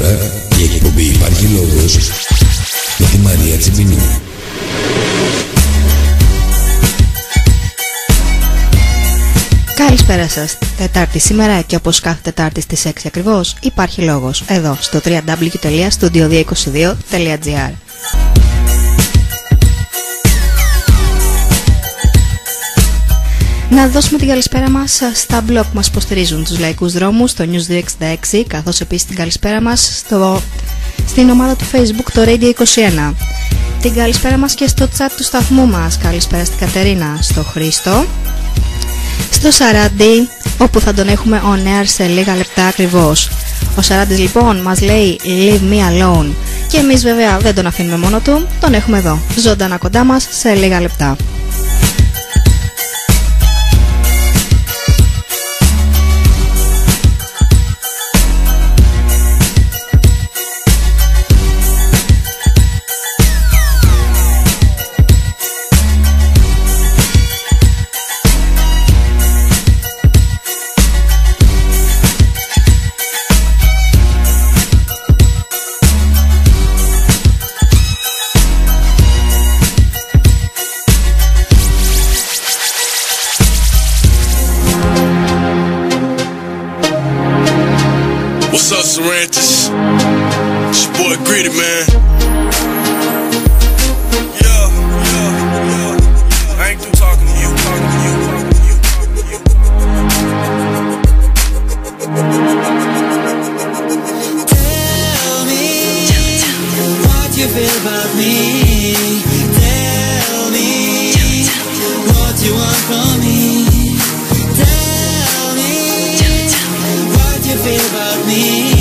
τώρα η εκπομπή Υπάρχει Λόγος με τη Μαρία Τσιμπινού. Καλησπέρα σας. Τετάρτη σήμερα και όπως κάθε Τετάρτη στις 6 ακριβώς υπάρχει λόγος εδώ στο www.studio222.gr. Να δώσουμε την καλησπέρα μας στα blog που μας υποστηρίζουν, τους λαϊκούς δρόμους, το News 266, καθώς επίσης την καλησπέρα μας στην ομάδα του Facebook, το Radio 21. Την καλησπέρα μας και στο chat του σταθμού μας. Καλησπέρα στην Κατερίνα, στο Χρήστο, στο Σαράντι, όπου θα τον έχουμε on air σε λίγα λεπτά ακριβώς. Ο Σαράντης λοιπόν μας λέει Leave me alone και εμείς βέβαια δεν τον αφήνουμε μόνο του, τον έχουμε εδώ ζωντανά κοντά μας σε λίγα λεπτά. Sarantis, it's your boy Greedy, man. Yeah. I ain't through talking to you. Tell me what you feel about me. Tell me what you want from me. Tell me what you feel about me.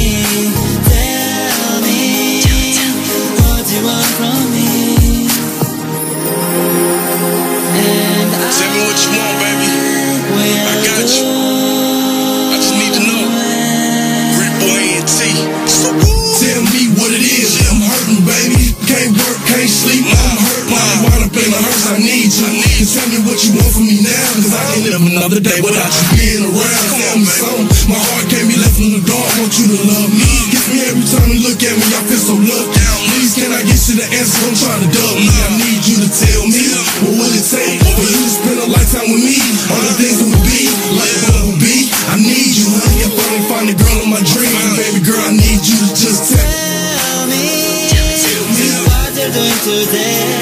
I need you. Tell me what you want from me now, cause I can't live another day without you being around. Tell me something, my heart can't be left in the dark. Want you to love me. Kiss me every time you look at me, I feel so looked down. Please can I get you the answer? Don't try to dub me. I need you to tell me what will it take for you to spend a lifetime with me. All the things that would be like what would be. I need you, honey. I finally find the girl of my dreams, and baby girl, I need you to just tell me what you're doing today.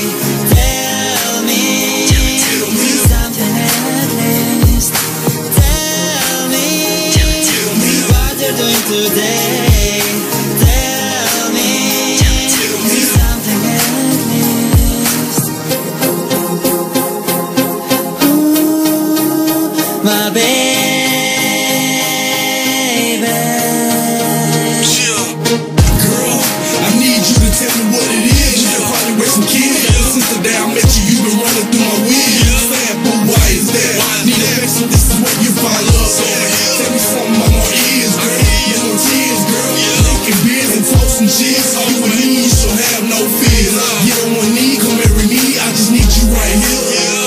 Today, tell me something at least. Ooh, my baby. Girl, I need you to tell me what it is. You can probably raise some kids. Since the day I met you, you've been running through my wheels. Sad, but why is that? Need a fix, so this is what you find love. Tell me something about my ears, girl. Tears, girl, drinking beers and toasting cheers. You and me, you should have no fears. You don't want me, come marry me. I just need you right here.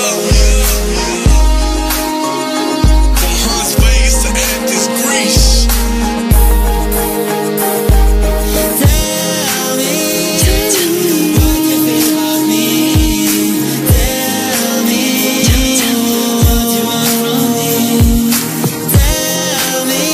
From Las Vegas to Athens, Greece. Tell me what you feel about me. Tell me what you want from me. Tell me.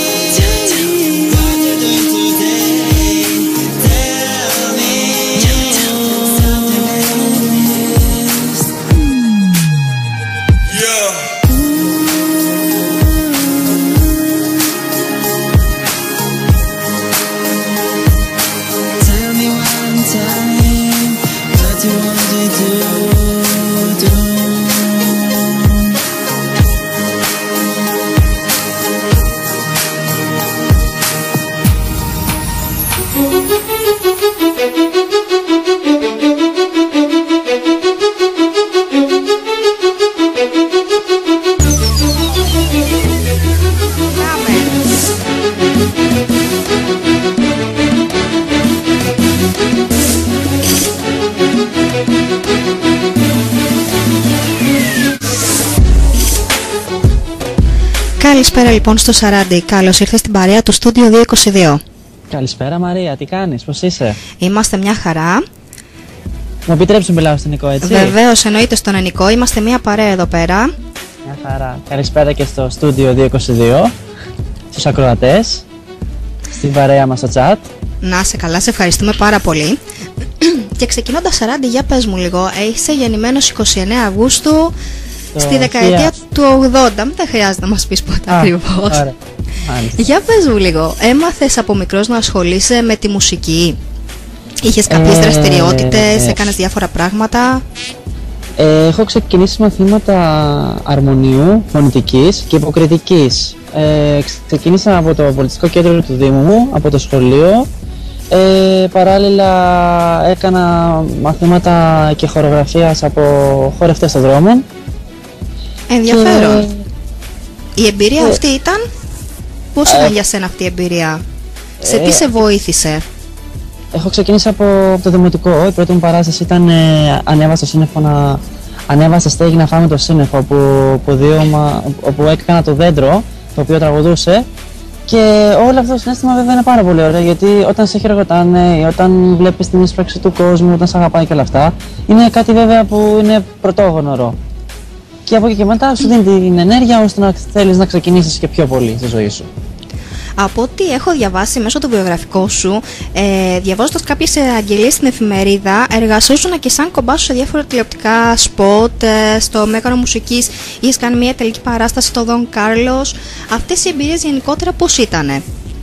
Καλησπέρα λοιπόν στο Σαράντι. Καλώς ήρθες στην παρέα του Studio 222. Καλησπέρα Μαρία, τι κάνεις, πώς είσαι? Είμαστε μια χαρά. Μου επιτρέψεις να μιλάω στον Νικό, έτσι? Βεβαίως, εννοείται στον Νικό, είμαστε μια παρέα εδώ πέρα. Μια χαρά. Καλησπέρα και στο στούντιο 222, στους ακροατές, στην παρέα μας στο chat. Να σε καλά, σε ευχαριστούμε πάρα πολύ. Και ξεκινώντας, Ράντι, για πες μου λίγο, είσαι γεννημένος 29 Αυγούστου στη δεκαετία του 80. Δεν χρειάζεται να μας πεις πότε ακριβώς. Ωραία. Για πες μου λίγο, έμαθες από μικρός να ασχολείσαι με τη μουσική? Είχες κάποιες δραστηριότητες, έκανες διάφορα πράγματα? Έχω ξεκινήσει μαθήματα αρμονίου, φωνητικής και υποκριτικής. Ξεκίνησα από το πολιτιστικό κέντρο του Δήμου μου, από το σχολείο. Παράλληλα έκανα μαθήματα και χορογραφίας από χορευτές των δρόμων. Ενδιαφέρον. Η εμπειρία αυτή ήταν... Πώς ήταν για σένα αυτή η εμπειρία? Σε τι σε βοήθησε? Έχω ξεκινήσει από το δημοτικό. Η πρώτη μου παράσταση ήταν ανέβασε στέγη να φάμε το σύννεφο, όπου έκανα το δέντρο το οποίο τραγουδούσε. Και όλο αυτό το συναίσθημα βέβαια είναι πάρα πολύ ωραίο, γιατί όταν σε χειροκροτάνε, όταν βλέπεις την εισπράξη του κόσμου, όταν σε αγαπάει και όλα αυτά, είναι κάτι βέβαια που είναι πρωτόγνωρο. Και από εκεί και μετά σου δίνει την ενέργεια ώστε να θέλεις να ξεκινήσεις και πιο πολύ στη ζωή σου. Από ό,τι έχω διαβάσει μέσω του βιογραφικού σου, διαβάζοντας κάποιες αγγελίες στην εφημερίδα, εργαζόσουν και σαν κομπάσου σε διάφορα τηλεοπτικά σποτ, στο Μέγαρο Μουσικής, είχες κάνει μια τελική παράσταση στο Δον Κάρλος. Αυτές οι εμπειρίες γενικότερα πώς ήτανε?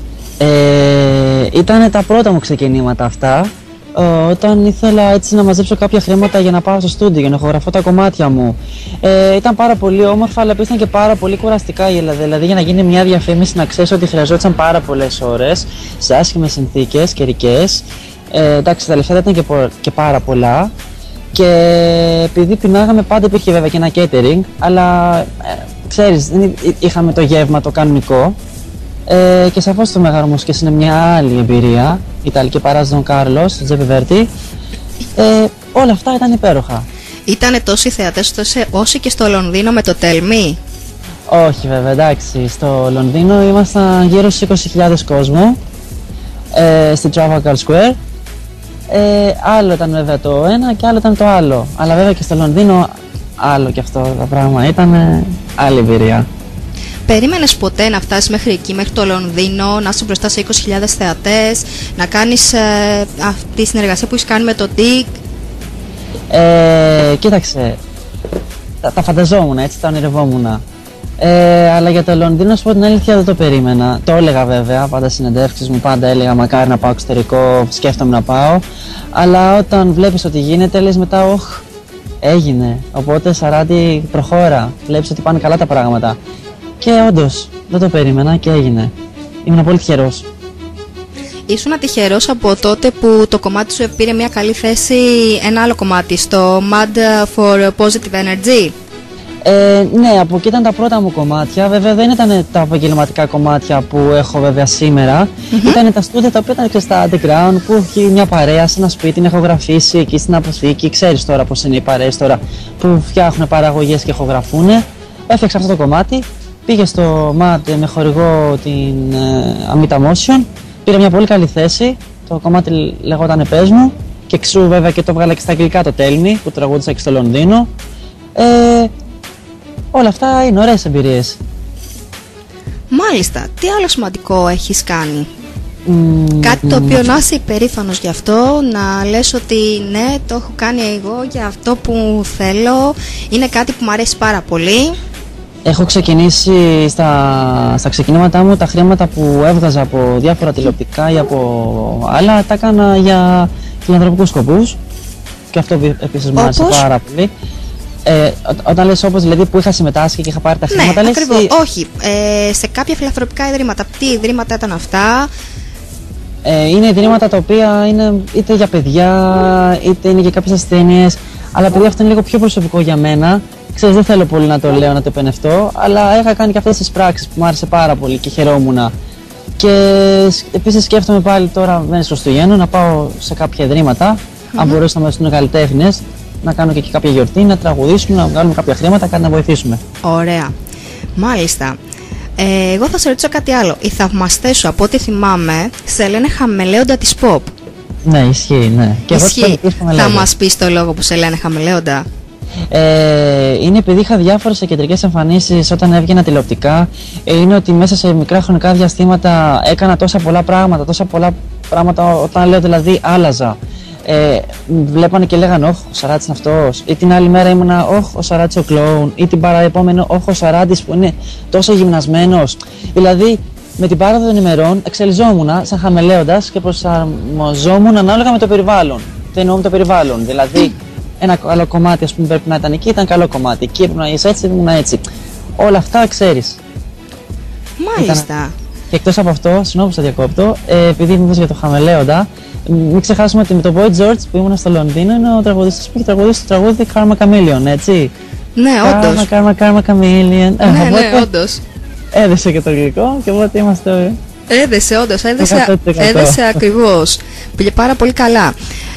Ήτανε τα πρώτα μου ξεκινήματα αυτά, όταν ήθελα έτσι να μαζέψω κάποια χρήματα για να πάω στο στούντιο, για να ηχογραφώ τα κομμάτια μου. Ήταν πάρα πολύ όμορφα, αλλά ήταν και πάρα πολύ κουραστικά. Δηλαδή, για να γίνει μια διαφήμιση, να ξέρεις ότι χρειαζόταν πάρα πολλές ώρες σε άσχημες συνθήκες καιρικές. Εντάξει, τα λεφτά ήταν και πάρα πολλά. Και επειδή πεινάγαμε, πάντα υπήρχε βέβαια και ένα catering, αλλά ξέρεις, δεν είχαμε το γεύμα το κανονικό. Και σαφώς το Μέγαρο Μουσικής είναι μια άλλη εμπειρία. Η Ιταλική παράσταση Δον Κάρλος, στο Τζέπι Βέρτι. Όλα αυτά ήταν υπέροχα. Ήτανε τόσοι θεατές όσοι και στο Λονδίνο με το Tell Me? Όχι βέβαια, εντάξει. Στο Λονδίνο ήμασταν γύρω στους 20.000 κόσμο, στη Trafalgar Square. Άλλο ήταν βέβαια το ένα και άλλο ήταν το άλλο. Αλλά βέβαια και στο Λονδίνο άλλο και αυτό το πράγμα. Ήταν άλλη εμπειρία. Περίμενες ποτέ να φτάσεις μέχρι εκεί, μέχρι το Λονδίνο, να είσαι μπροστά σε 20.000 θεατές, να κάνεις αυτή τη συνεργασία που έχεις κάνει με το Dick? Κοίταξε, τα φανταζόμουν, έτσι, τα ονειρευόμουν. Αλλά για το Λονδίνο, να σου πω την αλήθεια, δεν το περίμενα. Το έλεγα βέβαια, πάντα συνεντεύξεις μου, πάντα έλεγα μακάρι να πάω εξωτερικό, σκέφτομαι να πάω. Αλλά όταν βλέπεις ότι γίνεται, λες μετά, όχ, έγινε. Οπότε Σαράντι, προχώρα, βλέπεις ότι πάνε καλά τα πράγματα. Και όντως, δεν το περίμενα και έγινε. Ήμουν πολύ τυχερός. Ήσουν τυχερός από τότε που το κομμάτι σου πήρε μια καλή θέση, ένα άλλο κομμάτι, στο Mad for Positive Energy? Ναι, από εκεί ήταν τα πρώτα μου κομμάτια. Βέβαια δεν ήταν τα επαγγελματικά κομμάτια που έχω βέβαια σήμερα. Ήταν τα στούντια τα οποία ήταν και στα underground, που έχει μια παρέα σε ένα σπίτι, την έχω γραφήσει εκεί στην αποθήκη. Ξέρεις τώρα πώς είναι οι παρέες τώρα που φτιάχνουν παραγωγές και ηχογραφούν. Έφτιαξα αυτό το κομμάτι. Πήγε στο MAD με χορηγό την Amita Motion. Πήρε μια πολύ καλή θέση. Το κομμάτι λεγόταν «Πες μου». Και εξού βέβαια και το βγάλα και στα αγγλικά το «Tell Me» που τραγούδισα και στο Λονδίνο. Όλα αυτά είναι ωραίες εμπειρίες. Μάλιστα. Τι άλλο σημαντικό έχεις κάνει? Κάτι το οποίο να είσαι υπερήφανος γι' αυτό, να λες ότι ναι, το έχω κάνει εγώ για αυτό που θέλω, είναι κάτι που μου αρέσει πάρα πολύ? Έχω ξεκινήσει στα ξεκινήματά μου, τα χρήματα που έβγαζα από διάφορα τηλεοπτικά ή από άλλα, τα έκανα για φιλανθρωπικούς σκοπούς. Και αυτό επίσης μου άρεσε πάρα πολύ. Όταν λες όπως δηλαδή που είχα συμμετάσχει και είχα πάρει τα χρήματα, ναι, λες... ακριβώς. Όχι, σε κάποια φιλανθρωπικά ιδρύματα. Τι ιδρύματα ήταν αυτά? Είναι ιδρύματα τα οποία είναι είτε για παιδιά, είτε είναι για κάποιες ασθένειες. Αλλά επειδή αυτό είναι λίγο πιο προσωπικό για μένα, ξέρεις, δεν θέλω πολύ να το λέω, να το επενευτώ, αλλά είχα κάνει και αυτές τις πράξεις που μου άρεσε πάρα πολύ και χαιρόμουν. Και επίσης σκέφτομαι πάλι τώρα, δεν είναι Χριστουγέννων, να πάω σε κάποια ιδρύματα, αν μπορούσαμε να στείλουν καλλιτέχνες, να κάνω και κάποια γιορτή, να τραγουδήσουμε, να βγάλουμε κάποια χρήματα, κάτι να βοηθήσουμε. Ωραία. Μάλιστα. Εγώ θα σε ρωτήσω κάτι άλλο. Οι θαυμαστές σου, από ό,τι θυμάμαι, σε λένε χαμελέοντα της pop. Ναι, ισχύει, ναι. Και ισχύει. Θα μας πεις το λόγο που σε λένε χαμελέοντα? Είναι επειδή είχα διάφορες κεντρικές εμφανίσεις όταν έβγαινα τηλεοπτικά. Είναι ότι μέσα σε μικρά χρονικά διαστήματα έκανα τόσα πολλά πράγματα, όταν λέω δηλαδή άλλαζα. Βλέπανε και λέγανε «Όχ, ο Σαράτης είναι αυτός», ή την άλλη μέρα ήμουνα «Όχ, ο Σαράτης ο κλόουν», ή την παραεπόμενο «Όχ, ο Σαράτης που είναι τόσο γυμνασμένος». Δηλαδή με την πάροδο των ημερών εξελιζόμουν σαν χαμελέοντας και προσαρμοζόμουν ανάλογα με το περιβάλλον. Τι εννοώ με το περιβάλλον? Δηλαδή ένα καλό κομμάτι, ας πούμε, πρέπει να ήταν εκεί, ήταν καλό κομμάτι. Εκεί πρέπει να είσαι έτσι, ήμουν έτσι. Όλα αυτά ξέρεις. Μάλιστα. Και εκτός από αυτό, συγγνώμη που σε διακόπτω, επειδή μου είπες για το χαμελέοντα, μην ξεχάσουμε ότι με τον Boy George που ήμουν στο Λονδίνο είναι ο τραγουδιστής που έχει τραγουδίσει το τραγούδι Karma Chameleon, έτσι. Ναι, όντως. Karma Chameleon. Ναι, όντως. Έδεσε και το γλυκό και οπότε είμαστε. Έδεσε, όντως. Έδεσε ακριβώς. Πήγε πάρα πολύ καλά.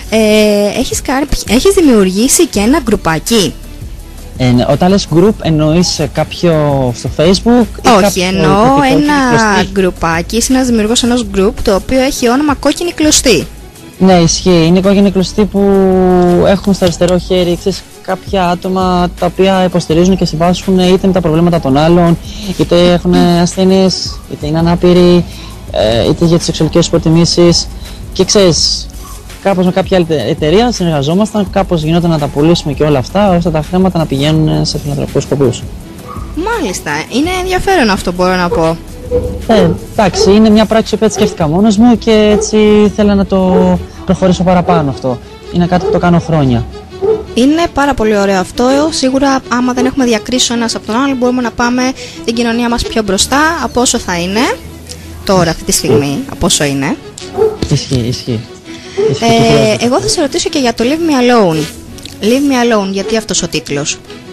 Έχεις δημιουργήσει και ένα γκρουπάκι. Ναι, όταν λες group εννοείς κάποιο στο Facebook? Όχι, εννοώ ένα γκρουπάκι. Είσαι ένας δημιουργός ενός group το οποίο έχει όνομα Κόκκινη Κλωστή. Ναι, ισχύει. Είναι η Κόκκινη Κλωστή που έχουν στο αριστερό χέρι, ξέρεις, κάποια άτομα τα οποία υποστηρίζουν και συμπάσχουν είτε με τα προβλήματα των άλλων, είτε έχουν ασθένειες, είτε είναι ανάπηροι, είτε για τις σεξουαλικές υποτιμήσεις. Και ξέρεις, κάπως με κάποια άλλη εταιρεία συνεργαζόμασταν, κάπως γινόταν να τα πουλήσουμε και όλα αυτά, ώστε τα χρήματα να πηγαίνουν σε φιλανθρωπικούς σκοπούς. Μάλιστα. Είναι ενδιαφέρον αυτό, μπορώ να πω. Εντάξει, είναι μια πράξη που έτσι σκέφτηκα μόνος μου και έτσι θέλω να το προχωρήσω παραπάνω αυτό. Είναι κάτι που το κάνω χρόνια. Είναι πάρα πολύ ωραίο αυτό. Σίγουρα, άμα δεν έχουμε διακρίσει ο ένας από τον άλλο, μπορούμε να πάμε την κοινωνία μας πιο μπροστά από όσο θα είναι τώρα, αυτή τη στιγμή, από όσο είναι. Ισχύει. Εγώ θα σε ρωτήσω και για το Leave Me Alone. Leave Me Alone, γιατί αυτός ο τίτλος?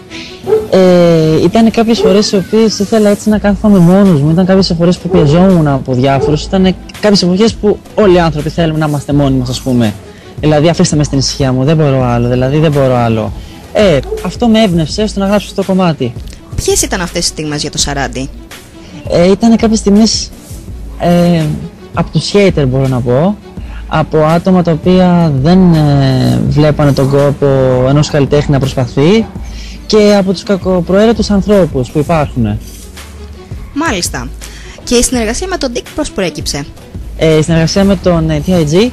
Ήταν κάποιες φορές οι οποίες ήθελα έτσι να κάθομαι μόνος μου. Ήταν κάποιες φορές που πιεζόμουν από διάφορους. Ήταν κάποιες εποχές που όλοι οι άνθρωποι θέλουμε να είμαστε μόνοι μας, ας πούμε. Δηλαδή, αφήστε με στην ησυχία μου, δεν μπορώ άλλο. Αυτό με έμπνευσε ώστε να γράψω αυτό το κομμάτι. Ποιες ήταν αυτές οι στιγμές για το Σαράντι? Ήταν κάποιες στιγμές από τους hater, μπορώ να πω. Από άτομα τα οποία δεν βλέπανε τον κόπο ενός καλλιτέχνη να προσπαθεί και από τους κακοπροαίρετους ανθρώπους που υπάρχουν. Μάλιστα. Και η συνεργασία με τον Dick πώς προέκυψε? Η συνεργασία με τον TIG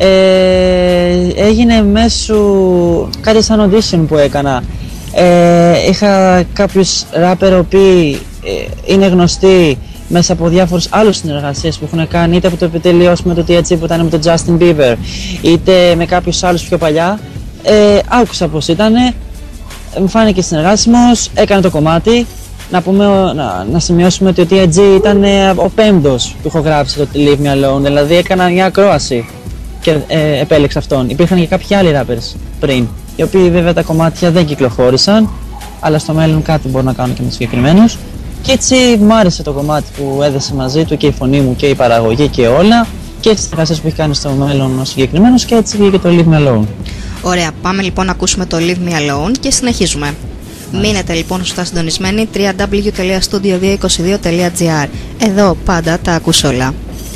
έγινε μέσω κάτι σαν audition που έκανα. Είχα κάποιους ράπερ οι οποίοι είναι γνωστοί μέσα από διάφορους άλλους συνεργασίες που έχουν κάνει, είτε από το επιτελείο με το THC που ήταν με τον Justin Bieber, είτε με κάποιους άλλους πιο παλιά. Άκουσα πως ήτανε, μου φάνηκε συνεργάσιμος, έκανε το κομμάτι. Να σημειώσουμε ότι ο THG ήταν ο πέμπτος που έχω γράψει το Leave Me Alone, δηλαδή έκανα μια ακρόαση και επέλεξα αυτόν. Υπήρχαν και κάποιοι άλλοι rappers πριν, οι οποίοι βέβαια τα κομμάτια δεν κυκλοφόρησαν, αλλά στο μέλλον κάτι μπορώ να κάνω και με συγκεκριμένους. Και έτσι μου άρεσε το κομμάτι που έδεσε μαζί του και η φωνή μου και η παραγωγή και όλα, και τις συνεργασίες που έχει κάνει στο μέλλον ο συγκεκριμένος, και έτσι βγήκε το Leave Me Alone. Ωραία, πάμε λοιπόν να ακούσουμε το Leave Me Alone και συνεχίζουμε. Μείνετε λοιπόν σωστά συντονισμένοι, www.studio222.gr. Εδώ πάντα τα ακούς όλα.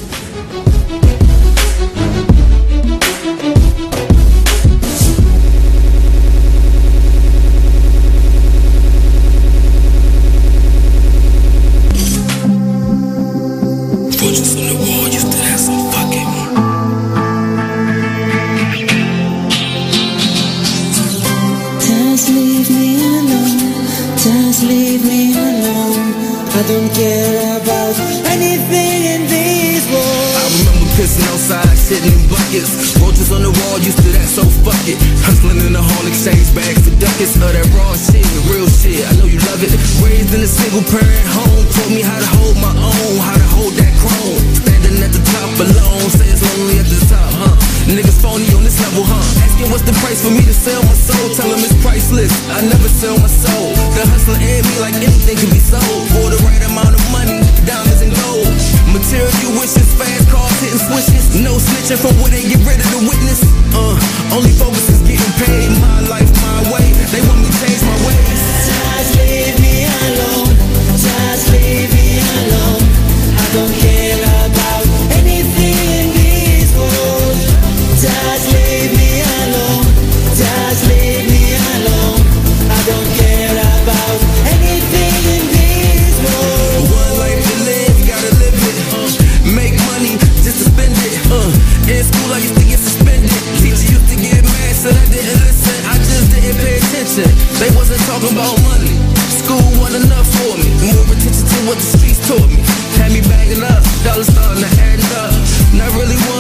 I don't care about anything in these walls. I remember pissing outside, sitting in buckets. Roaches on the wall, used to that, so fuck it. Hustling in the hall, exchange bags for ducats. Of that raw shit, the real shit, I know you love it. Raised in a single parent home, taught me how to hold my own, how to hold that chrome. Standing at the top alone, say it's lonely at the top, huh? Niggas phony on this level, huh? Asking what's the price for me to sell my soul. Tell them it's priceless, I never sell my soul. The hustler in me like anything can be sold. For the right amount of money, diamonds and gold. Material wishes, fast cars, hitting switches. No snitching from where they get rid of the witness. Only focus is getting paid. My life, my way. They want me to change my ways. Just leave me alone. Just leave me alone.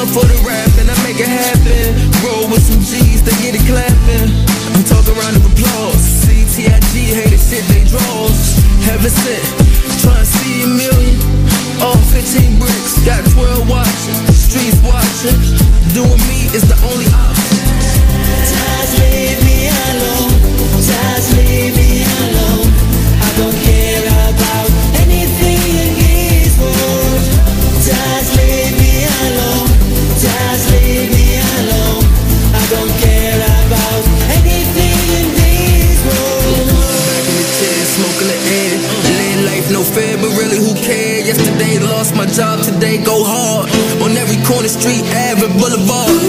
for the rap and I make it happen. Roll with some G's, they get it clapping. I'm talking round of applause. CTIG, hate the shit they draws. Heaven sent, trying to see a million. All 15 bricks, got 12 watching. Streets watching. Doing me is the only option. Just leave me alone. Just leave me alone. I don't care about anything in this world. Just leave me alone. Just leave me alone. I don't care about anything in this world. Back in the chair, smoking the air. Living life, no fair, but really who cares? Yesterday lost my job, today go hard. On every corner, street, Ave, and Boulevard.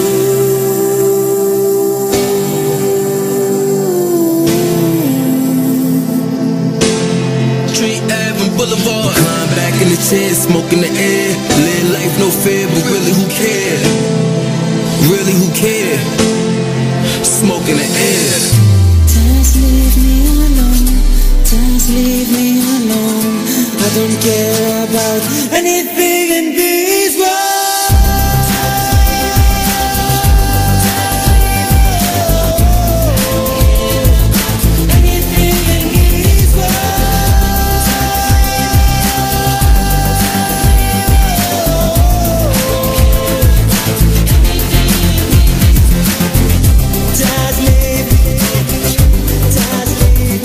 Street, Ave, and Boulevard. Climb back in the chair, smoking the air. Live life, no fear, but really who cares? Really who cares? Smoking the air. Just leave me alone. Just leave me alone. I don't care about anything in this world. Anything in this world. Just leave. Just leave.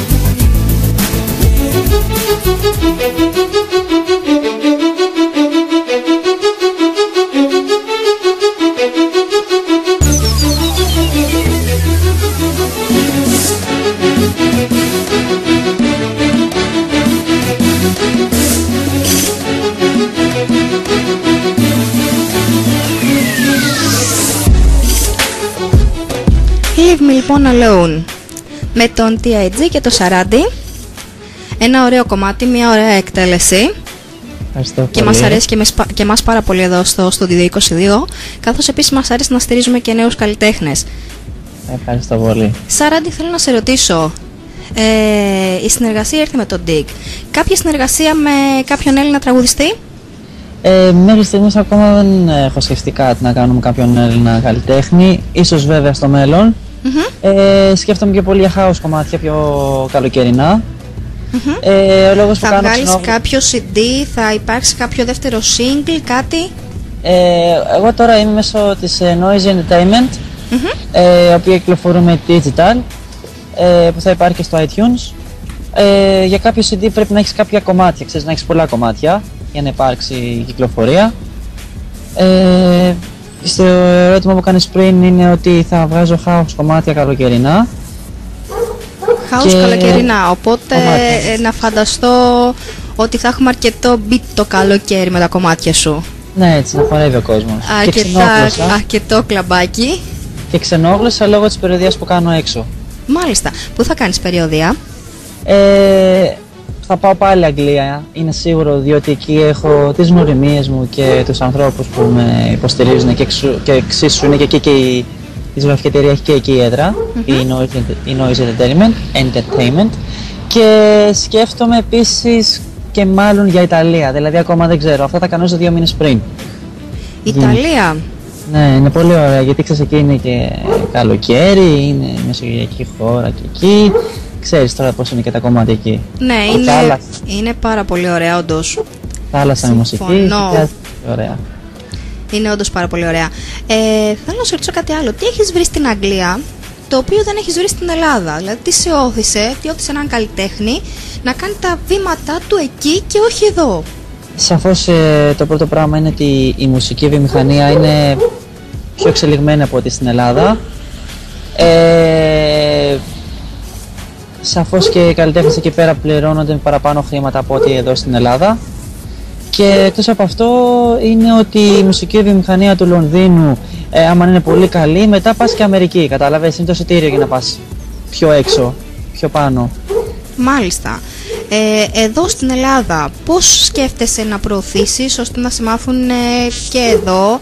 Leave Me λοιπόν Alone με τον TIG και το Σαράντι. Ένα ωραίο κομμάτι, μια ωραία εκτέλεση. Και μας αρέσει και εμάς πάρα πολύ εδώ στο Studio 22, καθώς επίσης μας αρέσει να στηρίζουμε και νέους καλλιτέχνες. Ευχαριστώ πολύ. Σαράντι, θέλω να σε ρωτήσω, η συνεργασία ήρθε με τον Dig. Κάποια συνεργασία με κάποιον Έλληνα τραγουδιστή? Μέχρι στιγμής ακόμα δεν έχω σκεφτεί κάτι να κάνω με κάποιον Έλληνα καλλιτέχνη. Ίσως βέβαια στο μέλλον. Σκέφτομαι και πολύ για house κομμάτια πιο καλοκαιρινά. Ο λόγος θα βγάλεις κάποιο CD, θα υπάρξει κάποιο δεύτερο single, κάτι? Εγώ τώρα είμαι μέσω της Noise Entertainment, η οποία κυκλοφορούμε digital, που θα υπάρχει και στο iTunes. Για κάποιο CD πρέπει να έχεις κάποια κομμάτια, ξέρεις, να έχεις πολλά κομμάτια για να υπάρξει κυκλοφορία. Στο ερώτημα που κάνεις πριν είναι ότι θα βγάζω house κομμάτια καλοκαιρινά. House καλοκαιρινά, οπότε να φανταστώ ότι θα έχουμε αρκετό beat το καλοκαίρι με τα κομμάτια σου. Ναι, έτσι να χορεύει ο κόσμος. Αρκετό κλαμπάκι. Και ξενόγλωσσα λόγω της περιοδίας που κάνω έξω. Μάλιστα. Πού θα κάνεις περιοδία? Θα πάω πάλι Αγγλία, είναι σίγουρο, διότι εκεί έχω τις γνωριμίες μου και τους ανθρώπους που με υποστηρίζουν και εξίσου είναι και εκεί και η ζωγραφική εταιρεία έχει και εκεί η έδρα, η Noise Entertainment, και σκέφτομαι επίσης και μάλλον για Ιταλία, δηλαδή ακόμα δεν ξέρω, αυτά τα κανόνιζα 2 μήνες πριν. Ιταλία? Ναι, είναι πολύ ωραία, γιατί ξέρεις εκεί είναι και καλοκαίρι, είναι μεσογειακή χώρα και εκεί. Ξέρεις τώρα πώς είναι και τα κομμάτια εκεί. Ναι, είναι πάρα πολύ ωραία όντως. Θάλασσα με μουσική, ωραία. Είναι όντως πάρα πολύ ωραία. Θέλω να σου ρωτήσω κάτι άλλο. Τι έχεις βρει στην Αγγλία το οποίο δεν έχεις βρει στην Ελλάδα? Δηλαδή τι σε όθησε, τι όθησε έναν καλλιτέχνη να κάνει τα βήματά του εκεί και όχι εδώ? Σαφώς το πρώτο πράγμα είναι ότι η μουσική βιομηχανία είναι πιο εξελιγμένη από ό,τι στην Ελλάδα. Σαφώς και οι καλλιτέχνες εκεί πέρα πληρώνονται με παραπάνω χρήματα από ό,τι εδώ στην Ελλάδα. Και εκτός από αυτό είναι ότι η μουσική βιομηχανία του Λονδίνου, άμα είναι πολύ καλή, μετά πας και Αμερική, κατάλαβες, είναι το εισιτήριο για να πας πιο έξω, πιο πάνω. Μάλιστα. Εδώ στην Ελλάδα πώς σκέφτεσαι να προωθήσεις ώστε να σε μάθουν και εδώ?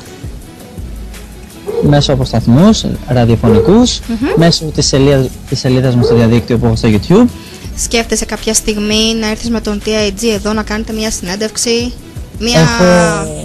Μέσω από σταθμούς ραδιοφωνικούς, μέσω της σελίδας μας στο διαδίκτυο που έχω στο YouTube. Σκέφτεσαι κάποια στιγμή να έρθεις με τον TIG εδώ να κάνετε μια συνέντευξη,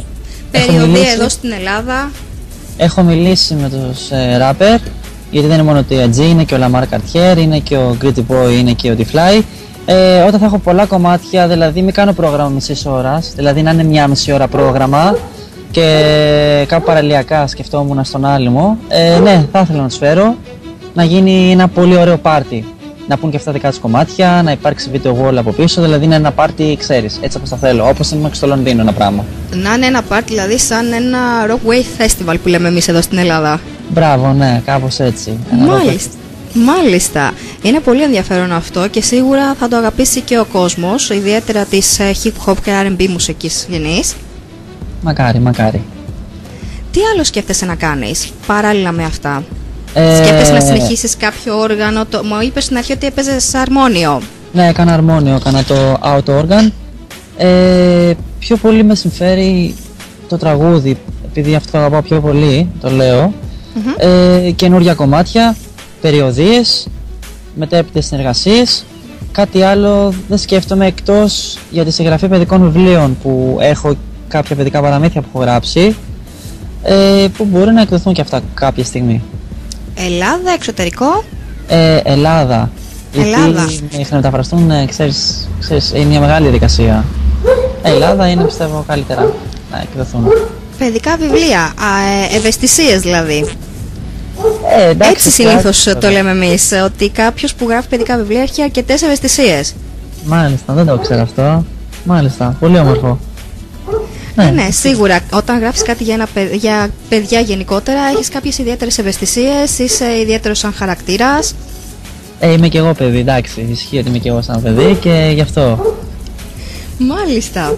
περιοδία εδώ στην Ελλάδα. Έχω μιλήσει με τους rapper, γιατί δεν είναι μόνο το TIG, είναι και ο Lamar Cartier, είναι και ο Gritty Boy, είναι και ο D-Fly. Όταν θα έχω πολλά κομμάτια, δηλαδή μην κάνω πρόγραμμα μισής ώρας, δηλαδή να είναι μια μισή ώρα πρόγραμμα και κάπου παραλιακά σκεφτόμουν στον άλυμο, ναι, θα ήθελα να τους φέρω, να γίνει ένα πολύ ωραίο πάρτι. Να πούν και αυτά δικά τους κομμάτια, να υπάρξει video wall από πίσω, δηλαδή να είναι ένα πάρτι, ξέρεις, έτσι όπως τα θέλω, όπως είναι και στο Λονδίνο ένα πράγμα. Να είναι ένα πάρτι, δηλαδή σαν ένα Rock Wave Festival που λέμε εμείς εδώ στην Ελλάδα. Μπράβο, ναι, κάπως έτσι. Μάλιστα. Είναι πολύ ενδιαφέρον αυτό και σίγουρα θα το αγαπήσει και ο κόσμος, ιδιαίτερα της hip hop και R&B μουσικής γενής. Μακάρι. Τι άλλο σκέφτεσαι να κάνεις παράλληλα με αυτά? Σκέφτεσαι να συνεχίσεις κάποιο όργανο? Μου είπες στην αρχή ότι έπαιζες αρμόνιο. Ναι, έκανα αρμόνιο, έκανα το auto organ. Πιο πολύ με συμφέρει το τραγούδι, επειδή αυτό το αγαπάω πιο πολύ, το λέω. Καινούργια κομμάτια, περιοδίες, μετέπειτες συνεργασίες. Κάτι άλλο δεν σκέφτομαι εκτός για τη συγγραφή παιδικών βιβλίων, που έχω κάποια παιδικά παραμύθια που έχω γράψει, που μπορεί να εκδοθούν και αυτά κάποια στιγμή. Ελλάδα, εξωτερικό? Ελλάδα. Γιατί μέχρι να μεταφραστούν, ξέρεις, είναι μια μεγάλη διαδικασία. Ελλάδα είναι, πιστεύω, καλύτερα να εκδοθούν. Παιδικά βιβλία, ευαισθησίες δηλαδή. Εντάξει, έτσι συνήθως το λέμε εμείς, ότι κάποιος που γράφει παιδικά βιβλία έχει αρκετές ευαισθησίες. Μάλιστα, δεν το ξέρω αυτό. Μάλιστα, πολύ όμορφο. Ναι, σίγουρα. Όταν γράφεις κάτι για παιδιά γενικότερα, έχεις κάποιες ιδιαίτερες ευαισθησίες, είσαι ιδιαίτερος σαν χαρακτήρας. Είμαι και εγώ παιδί, εντάξει. Ισχύει ότι είμαι και εγώ σαν παιδί και γι' αυτό. Μάλιστα.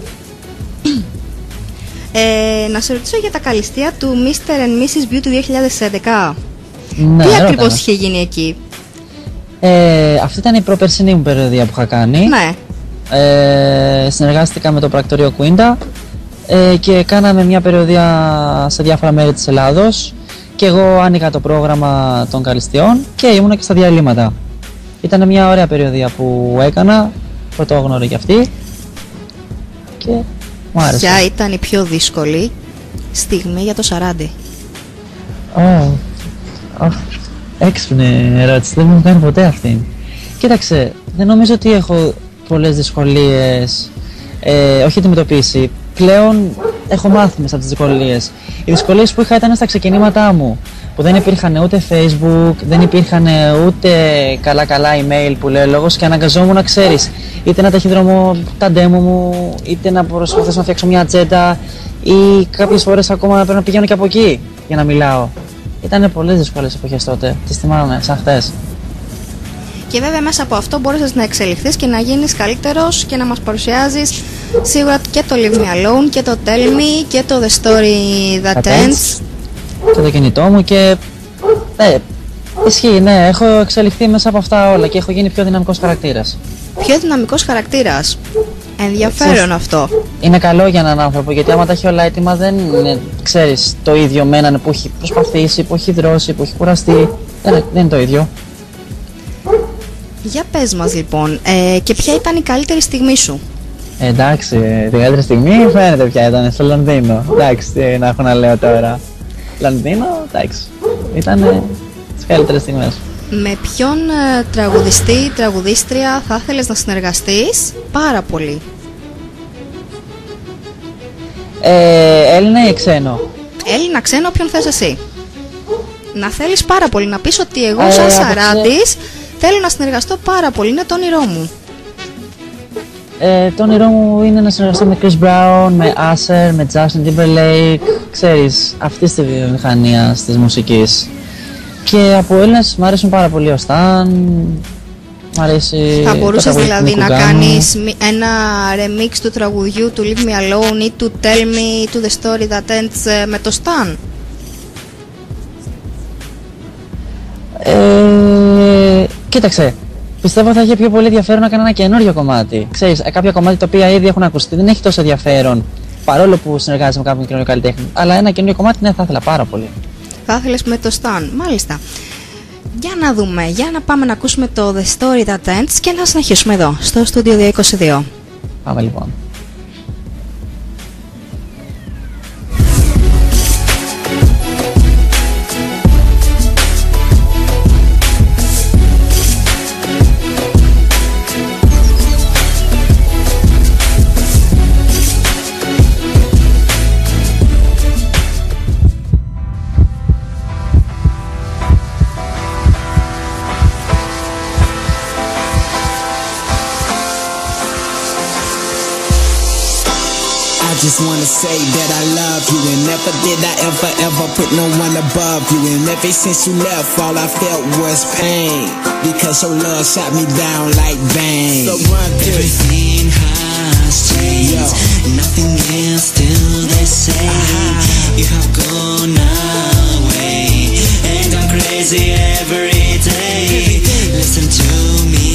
Να σε ρωτήσω για τα καλλιστεία του Mr. and Mrs. View του 2011. Ναι, τι ακριβώς είχε γίνει εκεί? Αυτή ήταν η προπερσινή μου περιοδία που είχα κάνει. Ναι. Συνεργάστηκα με το πρακτορείο Quinta και κάναμε μια περιοδία σε διάφορα μέρη της Ελλάδος και εγώ άνοιγα το πρόγραμμα των καλλιστιών και ήμουνα και στα διαλύματα. Ήταν μια ωραία περιοδία που έκανα, πρωτόγνωρη κι αυτή και μου άρεσε. Ποια ήταν η πιο δύσκολη στιγμή για το Σαράντι? Έξυπνη ερώτηση, δεν μου κάνει ποτέ αυτή. Κοίταξε, δεν νομίζω ότι έχω πολλές δυσκολίες, όχι αντιμετωπίσει. Πλέον έχω μάθει μέσα από τις δυσκολίες. Οι δυσκολίες που είχα ήταν στα ξεκινήματά μου, που δεν υπήρχαν ούτε Facebook, δεν υπήρχαν ούτε καλά email που λέει λόγος και αναγκαζόμουν να ξέρεις είτε να ταχυδρομώ τα demo μου, είτε να προσπαθήσω να φτιάξω μια ατζέντα ή κάποιες φορές ακόμα πρέπει να πηγαίνω και από εκεί για να μιλάω. Ήταν πολλές δύσκολες εποχές τότε, τις θυμάμαι σαν χθες. Και βέβαια μέσα από αυτό μπόρεσες να εξελιχθείς και να γίνεις καλύτερος και να μας παρουσιάζεις σίγουρα και το Leave Me Alone και το Tell Me και το The Story That Ends. Και το κινητό μου και... ισχύει, ναι, έχω εξελιχθεί μέσα από αυτά όλα και έχω γίνει πιο δυναμικός χαρακτήρας. Πιο δυναμικός χαρακτήρας. Ενδιαφέρον αυτό. Είναι καλό για έναν άνθρωπο, γιατί άμα τα έχει όλα έτοιμα δεν είναι, ξέρεις, το ίδιο με έναν που έχει προσπαθήσει, που έχει δρώσει, που έχει κουραστεί. Δεν είναι το ίδιο. Για πες μας λοιπόν, και ποια ήταν η καλύτερη στιγμή σου? Εντάξει, την καλύτερη στιγμή φαίνεται ποια ήταν, στο Λονδίνο. Εντάξει, τι να έχω να λέω τώρα. Λονδίνο, εντάξει, ήταν τις καλύτερες στιγμές. Με ποιον τραγουδιστή, τραγουδίστρια θα ήθελες να συνεργαστείς πάρα πολύ? Έλληνα ή ξένο? Έλληνα, ξένο, όποιον θες εσύ. Να θέλεις πάρα πολύ, να πεις ότι εγώ σαν Σαράντης θέλω να συνεργαστώ πάρα πολύ, είναι το όνειρό μου. Το όνειρό μου είναι να συνεργαστώ με Chris Brown, με Usher, με Justin Timberlake, ξέρεις, αυτή τη βιομηχανία της μουσικής. Και από Έλληνες μου αρέσουν πάρα πολύ ο Stan, μου αρέσει. Θα μπορούσες δηλαδή να κάνεις ένα remix του τραγουδιού του Leave Me Alone ή του Tell Me, του The Story That Ends με το Stan? Κοίταξε, πιστεύω θα είχε πιο πολύ ενδιαφέρον να κάνω ένα καινούριο κομμάτι. Ξέρεις, κάποια κομμάτια τα οποία ήδη έχουν ακουστεί δεν έχει τόσο ενδιαφέρον, παρόλο που συνεργάζεσαι με κάποιον καινούριο καλλιτέχνη. Αλλά ένα καινούριο κομμάτι ναι, θα ήθελα πάρα πολύ. Θα ήθελες με το Stan, μάλιστα. Για να δούμε, για να πάμε να ακούσουμε το The Story That Ends και να συνεχίσουμε εδώ, στο Studio 222. Πάμε λοιπόν. just wanna say that I love you, and never did I ever put no one above you. And ever since you left, all I felt was pain, because your love shot me down like bang. So run through. Everything has changed, nothing is still the same. You have gone away, and I'm crazy every day. Listen to me,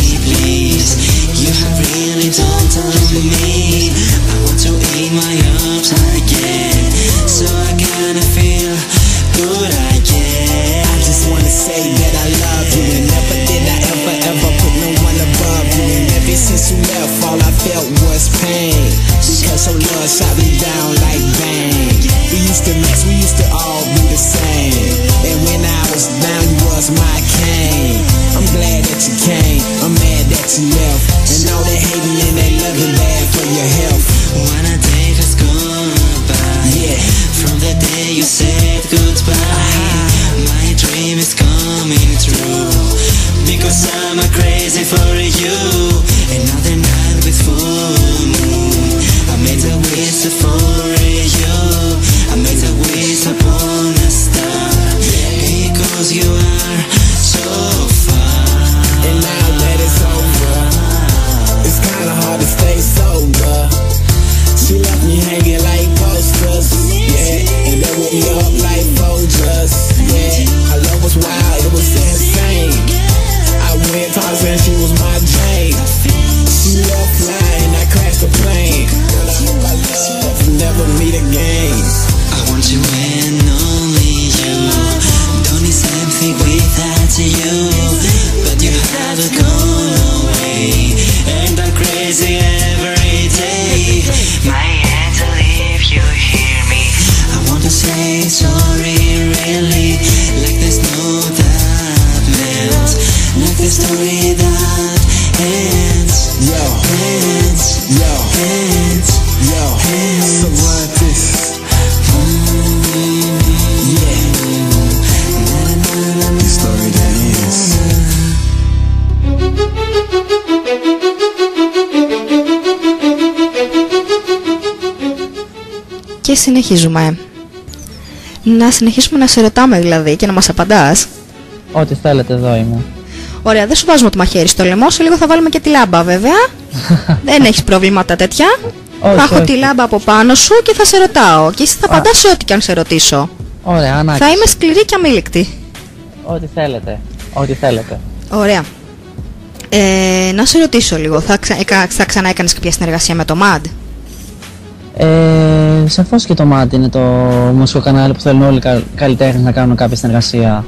please. You have really done to me. I want to eat my ups again, so I kinda feel good again. I just wanna say that I love you, and never did I ever put no one above you. And ever since you left, all I felt was pain, because your love shot me down like bang. We used to mess, we used to all be the same, and when I was down, you was my king. I'm glad that you came, I'm mad that you left, and all that hating and that loving bad for your health. When a day has gone by, Yeah. from the day you said goodbye, my dream is coming true, because I'm crazy for you. Another night with full moon, I made a wish for you. I made a wish upon a star, because you are so far. And now that it's over, it's kinda hard to stay sober. She left me hanging like posters, yeah, and they woke me up like Folgers, yeah. Our love was wild, it was insane. I went Tarzan, she was my Jane. She left flying, I crashed the plane. Girl, I hope I love, never meet again. I want you and only you. Don't need something without you, but you haven't gone away, and I'm crazy every day. My hand to leave you, hear me. I want to say sorry, really, like there's no that melts, like the story that ends. Yo, Ends, yo, ends, yo, so run this. Yeah, the story that ends. Και συνεχίζουμε. Να συνεχίσουμε να σε ρωτάμε δηλαδή και να μας απαντάς. Ό,τι θέλετε, εδώ είμαι. Ωραία, δεν σου βάζουμε το μαχαίρι στο λαιμό, σε λίγο θα βάλουμε και τη λάμπα βέβαια. Δεν έχεις προβλήματα τέτοια. Όχι, Θα έχω όχι. τη λάμπα από πάνω σου και θα σε ρωτάω. Και εσύ θα απαντάς σε ό,τι και αν σε ρωτήσω. Ωραία, ανάγκη. Θα είμαι σκληρή και αμήλικτη. Ό,τι θέλετε. Ό,τι θέλετε. Ωραία. Να σε ρωτήσω λίγο, θα ξανά έκανες κάποια συνεργασία με το MAD? Σαφώς και το MAD είναι το μουσικό κανάλι που θέλουν όλοι οι καλλιτέχνες να κάνουν κάποια συνεργασία.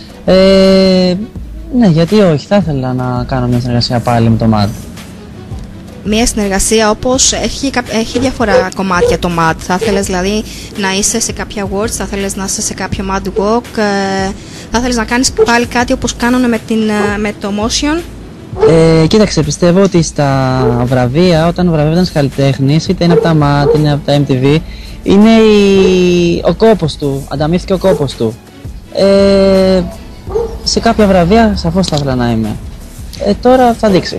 Ναι, γιατί όχι, θα ήθελα να κάνω μια συνεργασία πάλι με το MAD. Μια συνεργασία όπως έχει διάφορα κομμάτια το MAD. Θα ήθελες δηλαδή να είσαι σε κάποια awards, θα ήθελες να είσαι σε κάποιο MAD Walk, θα ήθελες να κάνεις πάλι κάτι όπως κάνουν με το Motion? Κοίταξε, πιστεύω ότι στα βραβεία, όταν βραβεύεται ένας καλλιτέχνης, είτε είναι από τα MAD, είτε από τα MTV, είναι ο κόπος του, ανταμείφθηκε ο κόπος του. Σε κάποια βραβεία σαφώς θα ήθελα να είμαι. Τώρα θα δείξει.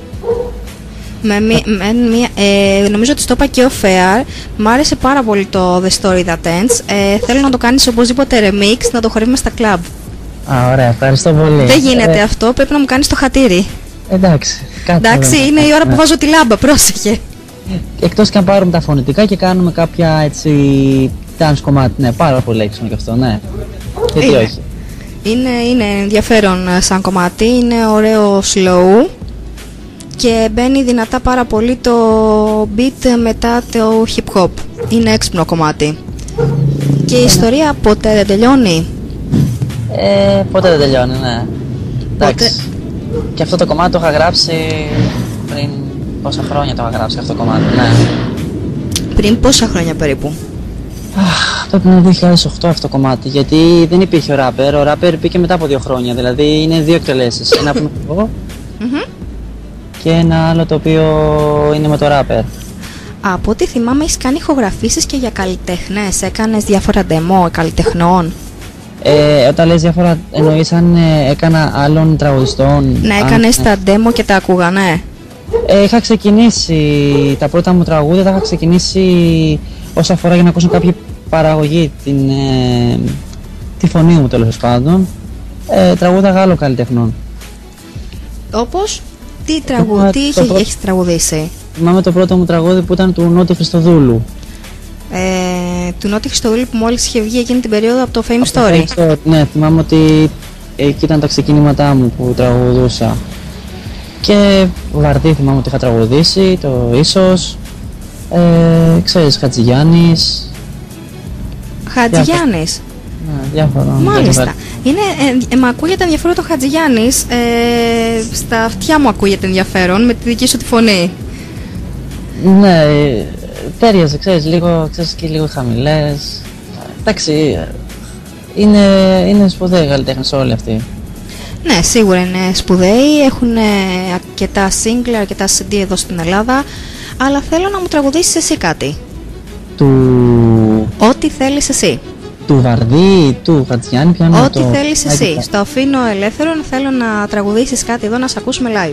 Νομίζω ότι στο είπα και ο Fair. Μ' άρεσε πάρα πολύ το The Story That Ends. Θέλω να το κάνεις οπωσδήποτε remix, να το χορεύουμε στα club. Α, ωραία, ευχαριστώ πολύ. Δεν γίνεται αυτό, πρέπει να μου κάνεις το χατήρι. Εντάξει, Εντάξει, είναι η ώρα που βάζω τη λάμπα, πρόσεχε. Εκτός και αν πάρουμε τα φωνητικά και κάνουμε κάποια έτσι dance κομμάτι, ναι, πάρα πολύ έξυπνο και αυτό, ναι. Γιατί Είναι. όχι. Είναι ενδιαφέρον σαν κομμάτι, είναι ωραίο slow και μπαίνει δυνατά πάρα πολύ το beat μετά το hip hop. Είναι έξυπνο κομμάτι. Και η ιστορία ποτέ δεν τελειώνει. Ποτέ δεν τελειώνει, ναι. Εντάξει. Και αυτό το κομμάτι το είχα γράψει πριν πόσα χρόνια το είχα γράψει αυτό το κομμάτι, ναι. Πριν πόσα χρόνια περίπου? Το είναι 2008 αυτό το κομμάτι, γιατί δεν υπήρχε ο ράπερ. Ο ράπερ μπήκε μετά από 2 χρόνια, δηλαδή είναι 2 εκτελέσεις. Ένα που είμαι εγώ και ένα άλλο το οποίο είναι με το ράπερ. Από ό,τι θυμάμαι έχεις κάνει ηχογραφήσεις και για καλλιτέχνες, έκανες διάφορα demo καλλιτεχνών. Όταν λες διάφορα, εννοείς αν έκανα άλλων τραγουδιστών? Να έκανες τα demo και τα ακούγανε. Είχα ξεκινήσει τα πρώτα μου τραγούδια, τα είχα ξεκινήσει όσο αφορά για να ακούσουν κάποια παραγωγή τη φωνή μου τέλος πάντων. Τραγούδα Γάλλων καλλιτεχνών. Όπως, τι έχεις τραγουδήσει? Θυμάμαι το πρώτο μου τραγούδι που ήταν του Νότι Χριστοδούλου. Του Νότι Χριστοδούλου που μόλις είχε βγει εκείνη την περίοδο από το Fame Story. Ναι, θυμάμαι ότι εκεί ήταν τα ξεκινήματά μου που τραγουδούσα. Και Βαρδί θυμάμαι ότι είχα τραγουδήσει, το Ίσως, ξέρεις, Χατζηγιάννης. Χατζηγιάννης. Ναι, διάφορα. Μάλιστα. Μ' ακούγεται ενδιαφέρον το Χατζηγιάννης, στα αυτιά μου ακούγεται ενδιαφέρον με τη δική σου τη φωνή. Ναι, τέριαζε, ξέρεις, και λίγο χαμηλές. Εντάξει, είναι σπουδαίοι καλλιτέχνες όλοι αυτοί. Ναι, σίγουρα είναι σπουδαίοι, έχουν αρκετά single, αρκετά CD εδώ στην Ελλάδα. Αλλά θέλω να μου τραγουδήσεις εσύ κάτι. Ό,τι θέλεις εσύ. Του Βαρδί, του Χατζηγιάννη, πιάνω ό,τι θέλεις εσύ. Στο αφήνω ελεύθερο, θέλω να τραγουδήσεις κάτι εδώ να σε ακούσουμε live.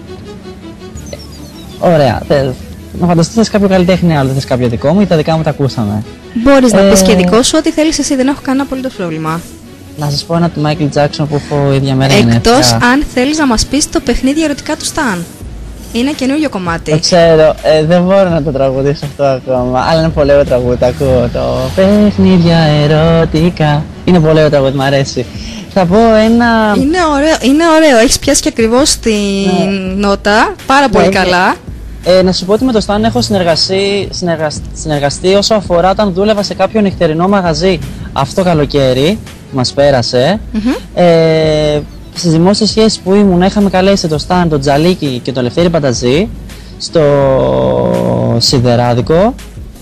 Ωραία. Να φανταστείς θες κάποιο καλλιτέχνη άλλο, δεν θες κάποιο δικό μου ή τα δικά μου τα ακούσαμε. Μπορείς να πεις και δικό σου, ό,τι θέλεις εσύ, δεν έχω κανένα απολύτως πρόβλημα. Να σας πω ένα του Michael Jackson που έχω ίδια μέρα. Εκτός αν θέλεις να μας πεις το παιχνίδι ερωτικά του Stan. Είναι καινούριο κομμάτι. Το ξέρω, δεν μπορώ να το τραγουδήσω αυτό ακόμα. Αλλά είναι πολύ ωραίο τραγούδι, το ακούω. Το παιχνίδια ερωτικά. Είναι πολύ ωραίο τραγούδι, μου αρέσει. Θα πω ένα. Είναι ωραίο. Έχεις πιάσει και ακριβώς την νότα. Πάρα πολύ καλά. Να σου πω ότι με το Stan έχω συνεργαστεί όσο αφορά όταν δούλευα σε κάποιο νυχτερινό μαγαζί αυτό καλοκαίρι που μας πέρασε. Στις δημόσιες σχέσεις που ήμουν είχαμε καλέσει το Stan, τον Τζαλίκη και τον Λευτέρη Πανταζή στο Σιδεράδικο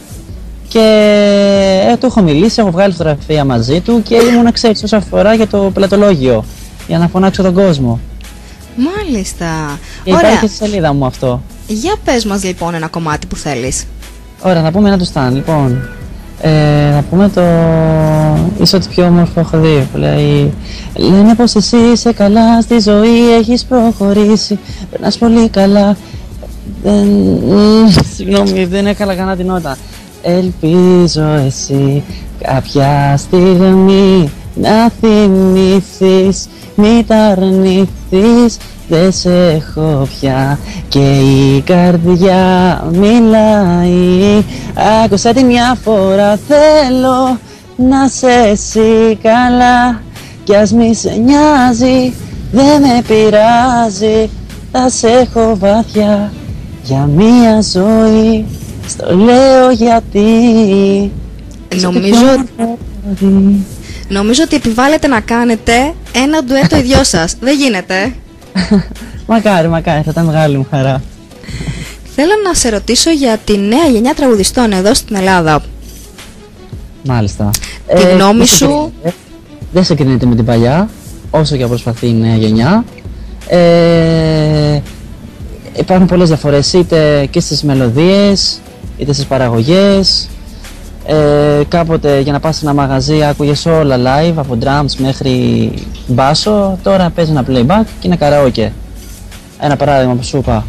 και του έχω μιλήσει, έχω βγάλει φωτογραφία μαζί του και ήμουν ξέρεις όσο αφορά για το πελατολόγιο για να φωνάξω τον κόσμο. Μάλιστα. Και υπάρχει και στη σελίδα μου αυτό. Για πες μας λοιπόν ένα κομμάτι που θέλεις. Ωραία, να πούμε ένα του Stan λοιπόν. Να πούμε το είσαι ό,τι πιο όμορφο έχω δει που λέει λένε πως εσύ είσαι καλά στη ζωή, έχεις προχωρήσει, περνάς πολύ καλά. Συγγνώμη, δεν έκανα κανένα την νότα. Ελπίζω εσύ κάποια στιγμή να θυμηθείς, μη τα αρνηθείς. Δεν σε έχω πια και η καρδιά μιλάει. Άκουσα τη μια φορά, θέλω να σε εσύ καλά. Κι ας μη σε νοιάζει, δεν με πειράζει. Θα σε έχω βαθιά για μια ζωή. Στο λέω γιατί. Νομίζω ότι επιβάλλετε να κάνετε ένα ντουέτο οι δυο σας. Δεν γίνεται. Μακάρι, θα ήταν μεγάλη μου χαρά. Θέλω να σε ρωτήσω για τη νέα γενιά τραγουδιστών εδώ στην Ελλάδα. Μάλιστα. Τη γνώμη σου. Δεν σε κρίνεται με την παλιά, όσο και προσπαθεί η νέα γενιά. Υπάρχουν πολλές διαφορές, είτε και στις μελωδίες, είτε στις παραγωγές. Κάποτε για να πας σε ένα μαγαζί άκουγες όλα live, από drums μέχρι μπάσο. Τώρα παίζει ένα playback και είναι karaoke. Ένα παράδειγμα που σου είπα.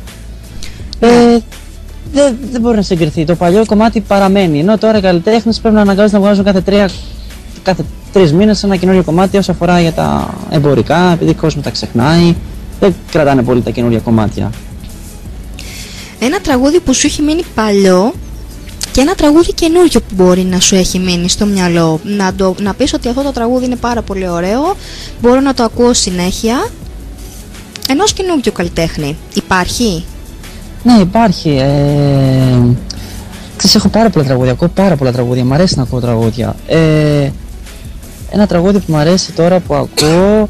Δεν μπορεί να συγκριθεί. Το παλιό κομμάτι παραμένει. Ενώ τώρα οι καλλιτέχνες πρέπει να αναγκάζονται να βγάζουν κάθε 3 μήνες ένα καινούριο κομμάτι όσο αφορά για τα εμπορικά, επειδή ο κόσμος τα ξεχνάει. Δεν κρατάνε πολύ τα καινούργια κομμάτια. Ένα τραγούδι που σου έχει μείνει παλιό και ένα τραγούδι καινούριο που μπορεί να σου έχει μείνει στο μυαλό. Να πεις ότι αυτό το τραγούδι είναι πάρα πολύ ωραίο, μπορώ να το ακούω συνέχεια. Ενός καινούριου καλλιτέχνη. Υπάρχει? Ναι, υπάρχει. Έχω πάρα πολλά τραγούδια. Ακούω πάρα πολλά τραγούδια. Μ' αρέσει να ακούω τραγούδια. Ένα τραγούδι που μου αρέσει τώρα που ακούω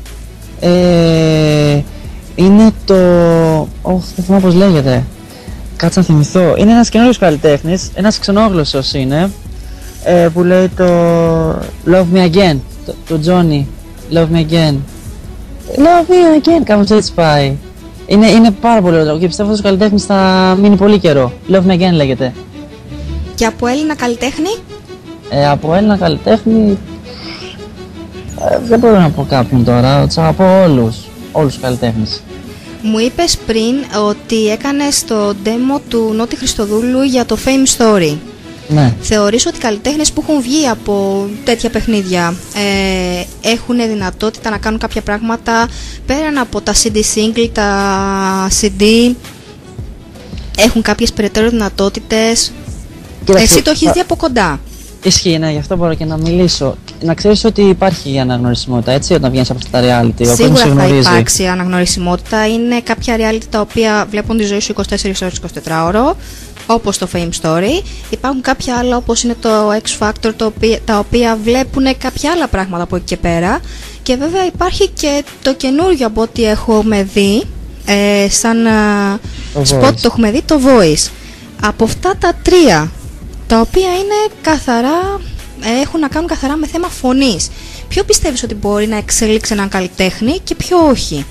είναι το. Δεν θυμάμαι πώς λέγεται. Κάτσε να θυμηθώ. Είναι ένας καινούριος καλλιτέχνης, ένας ξενόγλωσσος είναι, που λέει το Love Me Again, το Johnny, Love Me Again. Love Me Again, κάπως έτσι πάει. Είναι πάρα πολύ ωραίο και πιστεύω αυτός ο καλλιτέχνης θα μείνει πολύ καιρό. Love Me Again λέγεται. Και από Έλληνα καλλιτέχνη? Από Έλληνα καλλιτέχνη δεν μπορώ να πω κάποιον τώρα, τους αγαπώ όλους τους καλλιτέχνες. Μου είπες πριν ότι έκανες το demo του Νότι Χριστοδούλου για το Fame Story. Ναι. Θεωρείς ότι οι καλλιτέχνες που έχουν βγει από τέτοια παιχνίδια έχουν δυνατότητα να κάνουν κάποια πράγματα πέραν από τα CD single, τα CD, έχουν κάποιες περαιτέρω δυνατότητες? Κοίταξε, Εσύ το έχεις δει από κοντά. Ισχύει, ναι, γι' αυτό μπορώ και να μιλήσω. Να ξέρεις ότι υπάρχει η αναγνωρισιμότητα, έτσι, όταν βγαίνεις από αυτά τα reality. Σίγουρα θα υπάρξει αναγνωρισιμότητα. Είναι κάποια reality τα οποία βλέπουν τη ζωή σου 24 ώρες 24 ώρο, όπως το Fame Story. Υπάρχουν κάποια άλλα όπως είναι το X Factor, τα οποία βλέπουν κάποια άλλα πράγματα από εκεί και πέρα. Και βέβαια υπάρχει και το καινούργιο από ό,τι έχουμε δει, σαν spot το έχουμε δει, το Voice. Από αυτά τα τρία, τα οποία είναι καθαρά, έχουν να κάνουν καθαρά με θέμα φωνής, ποιο πιστεύεις ότι μπορεί να εξελίξει έναν καλλιτέχνη και ποιο όχι?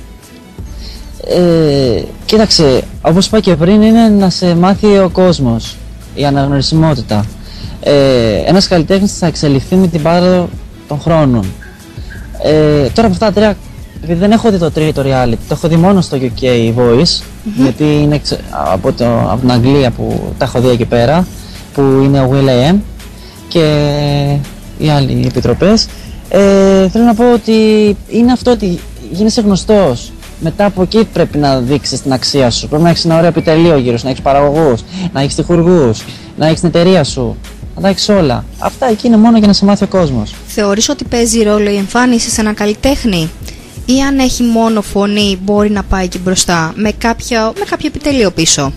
Κοίταξε, όπως είπα και πριν, είναι να σε μάθει ο κόσμος, η αναγνωρισιμότητα. Ένας καλλιτέχνης θα εξελιχθεί με την πάροδο των χρόνων. Τώρα από αυτά τα τρία, επειδή δεν έχω δει το τρίτο reality, το έχω δει μόνο στο UK Voice, γιατί είναι από την Αγγλία που τα έχω δει εκεί πέρα, που είναι ο Will I Am και οι άλλοι επιτροπές. Θέλω να πω ότι είναι αυτό, ότι γίνεσαι γνωστός. Μετά από εκεί πρέπει να δείξεις την αξία σου. Πρέπει να έχεις ένα ωραίο επιτελείο γύρω σου, να έχεις παραγωγούς, να έχεις τυχουργούς, να έχεις την εταιρεία σου. Να τα έχεις όλα. Αυτά εκεί είναι μόνο για να σε μάθει ο κόσμος. Θεωρείς ότι παίζει ρόλο η εμφάνιση σε έναν καλλιτέχνη, ή αν έχει μόνο φωνή μπορεί να πάει εκεί μπροστά με κάποιο επιτελείο πίσω?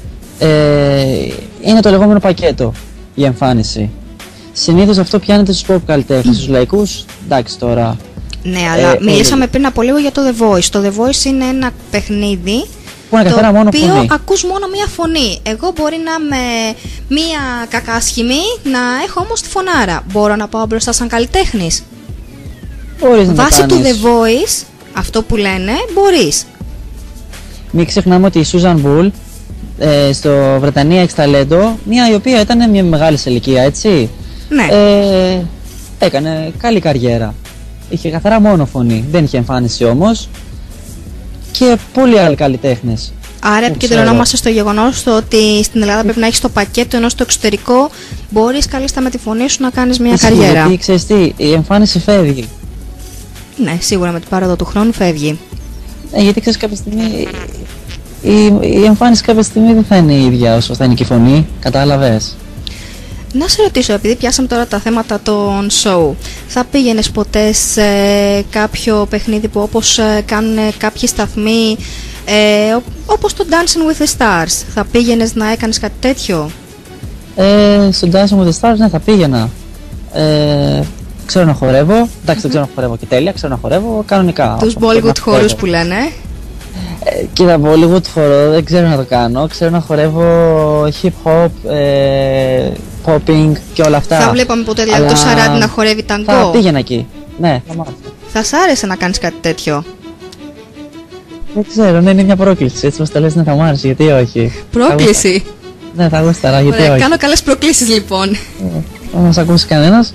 Είναι το λεγόμενο πακέτο η εμφάνιση. Συνήθως αυτό πιάνεται στους pop καλλιτέχνες, στους λαϊκούς, εντάξει τώρα. Ναι, αλλά μιλήσαμε πριν από λίγο για το The Voice. Το The Voice είναι ένα παιχνίδι που είναι καθαρά μόνο οποίο φωνή. ακούς μόνο μία φωνή. Εγώ μπορεί να είμαι μία κακάσχημη, να έχω όμως τη φωνάρα. Μπορώ να πάω μπροστά σαν καλλιτέχνης? Μπορείς να το βάσει του κάνεις. The Voice, αυτό που λένε, μπορείς. Μην ξεχνάμε ότι η Susan Bull στο Βρετανία X Talento, μια η οποία ήταν μια μεγάλη σε ηλικία, έτσι. Ναι. Έκανε καλή καριέρα. Είχε καθαρά μόνο φωνή, δεν είχε εμφάνιση όμως. Και πολλοί άλλοι καλλιτέχνες. Άρα επικεντρωνόμαστε στο γεγονός ότι στην Ελλάδα πρέπει να έχεις το πακέτο, ενώ στο εξωτερικό μπορείς κάλλιστα με τη φωνή σου να κάνεις μια καριέρα. Γιατί ξέρεις τι, η εμφάνιση φεύγει. Ναι, σίγουρα με την πάροδο του χρόνου φεύγει. Γιατί ξέρεις, κάποια στιγμή η εμφάνιση κάποια στιγμή δεν θα είναι η ίδια όσο θα είναι και η φωνή, κατάλαβες. Να σε ρωτήσω, επειδή πιάσαμε τώρα τα θέματα των show, θα πήγαινες ποτέ σε κάποιο παιχνίδι που όπως κάνουν κάποιοι σταθμοί, όπως το Dancing with the Stars, θα πήγαινες να έκανες κάτι τέτοιο? Στο Dancing with the Stars, ναι, θα πήγαινα. Ξέρω να χορεύω, εντάξει, δεν ξέρω να χορεύω και τέλεια, ξέρω να χορεύω κανονικά. Τους Bollywood χορούς που λένε. Κοίτα, Bollywood χορό δεν ξέρω να το κάνω, ξέρω να χορεύω hip hop, popping και όλα αυτά. Θα βλέπαμε ποτέ δηλαδή το Σαράντι να χορεύει ταγκό? Θα πήγαινα εκεί, ναι, θα μάθω. Θα σ' άρεσε να κάνεις κάτι τέτοιο? Δεν ξέρω, ναι, είναι μια πρόκληση, έτσι πως το λες, ναι, θα μου άρεσε, γιατί όχι. Πρόκληση? Ναι, θα γούσταρα, γιατί Ωραία, όχι. κάνω καλές προκλήσεις λοιπόν. Θα μας ακούσει κανένας.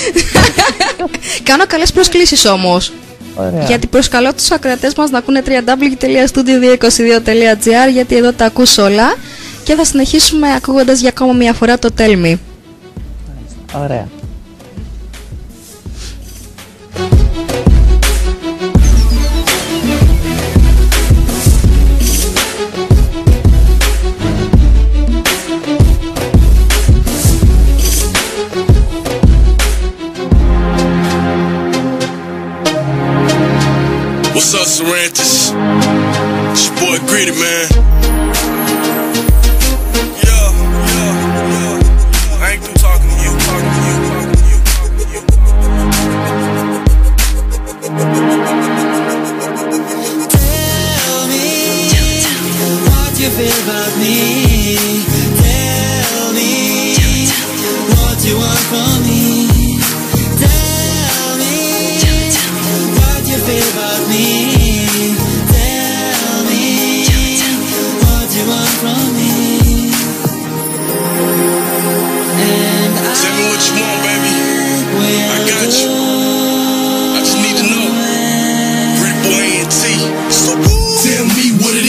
Κάνω καλές προσκλήσεις όμως. Ωραία. Γιατί προσκαλώ τους ακροατές μας να ακούνε www.studio222.gr, γιατί εδώ τα ακούς όλα και θα συνεχίσουμε ακούγοντας για ακόμα μια φορά το Tell Me. Ωραία. What's up, Sarantis? It's your boy Greedy, man. Yeah. I ain't through talking to you. Tell me what you feel about me. Tell me what you want from me. Tell me what you feel about me. Tell me what you want from me. And Tell me what you want, baby. I got you. I just need to know. Pretty boy NT. Tell me what it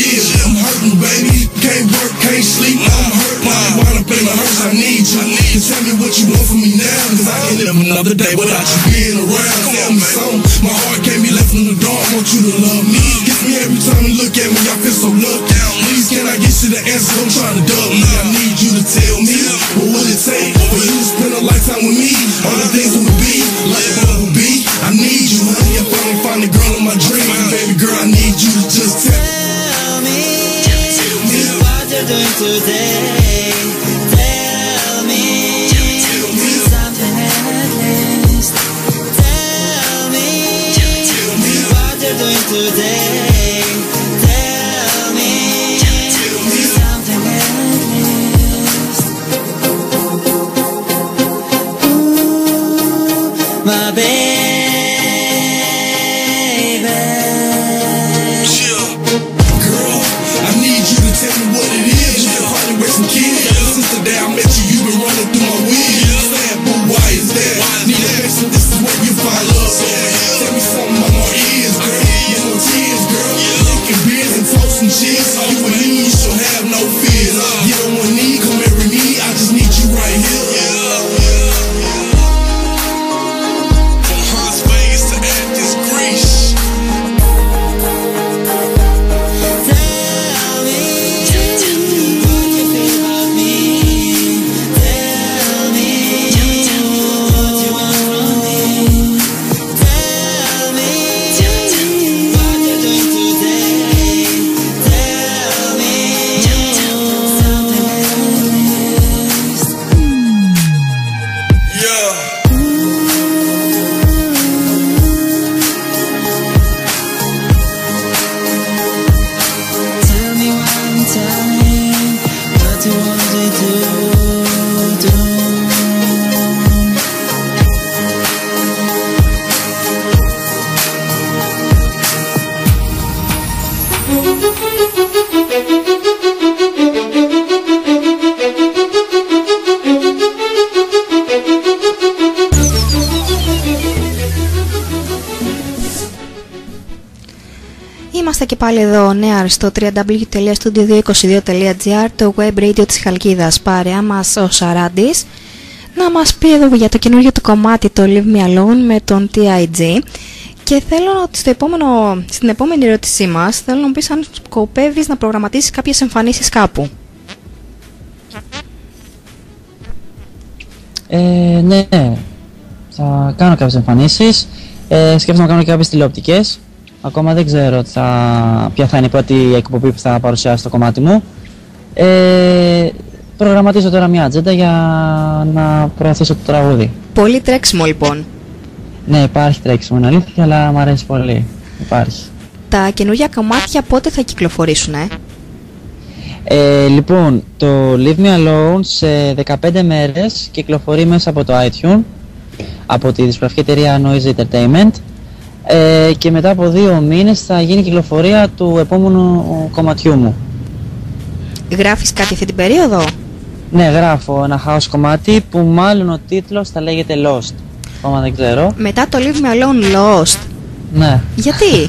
live another day without you being around. Tell me something, my heart can't be left in the dark. Want you to love me. Gets me every time you look at me, I feel so looked down. Please can I get you the answer? Don't try to dub me. I need you to tell me what would it take for you to spend a lifetime with me. All the things would be like a bumblebee. I need you, honey. I finally find the girl of my dreams. Baby girl, I need you to just Tell me what you're doing today. Tell me something at least. Tell me what you're doing today. Tell me something at least. Ooh, my baby. Tell me what it is, you can probably raise some kids. Ever since the day I met you, you been running through my wheels. Sad, but why is that? Need a fix, so this is where you find love. Tell me something on my ears, girl. You no tears, girl. Licking beers and toast and cheers. You and me, you should have no fears. You don't want me, come marry me. I just need you right here. From Las Vegas to Athens, Greece. Είμαστε και πάλι εδώ νέα στο www.studio222.gr, το web radio της Χαλκίδας. Παρέα μας ο Σαράντης να μας πει εδώ για το καινούργιο του κομμάτι, το Leave Me Alone με τον TIG. Και θέλω στην επόμενη ερώτησή μας, θέλω να μου πεις αν σκοπεύεις να προγραμματίσεις κάποιες εμφανίσεις κάπου. Ναι, θα κάνω κάποιες εμφανίσεις, σκέφτομαι να κάνω και κάποιες τηλεοπτικές. Ακόμα δεν ξέρω ποια θα είναι η πρώτη εκπομπή που θα παρουσιάσει το κομμάτι μου. Προγραμματίζω τώρα μια ατζέντα για να προωθήσω το τραγούδι. Πολύ τρέξιμο λοιπόν. Ναι, υπάρχει τρέξιμο, είναι αλήθεια, αλλά μου αρέσει πολύ. Υπάρχει. Τα καινούργια κομμάτια πότε θα κυκλοφορήσουν, Λοιπόν, το Leave Me Alone σε 15 μέρες κυκλοφορεί μέσα από το iTunes, από τη δισκογραφική εταιρεία Noise Entertainment. Και μετά από 2 μήνες θα γίνει η κυκλοφορία του επόμενου κομματιού μου. Γράφεις κάτι αυτή την περίοδο? Ναι, γράφω ένα house κομμάτι που μάλλον ο τίτλος θα λέγεται Lost. Ακόμα δεν ξέρω. Μετά το Leave Me Alone Lost. Ναι. Γιατί?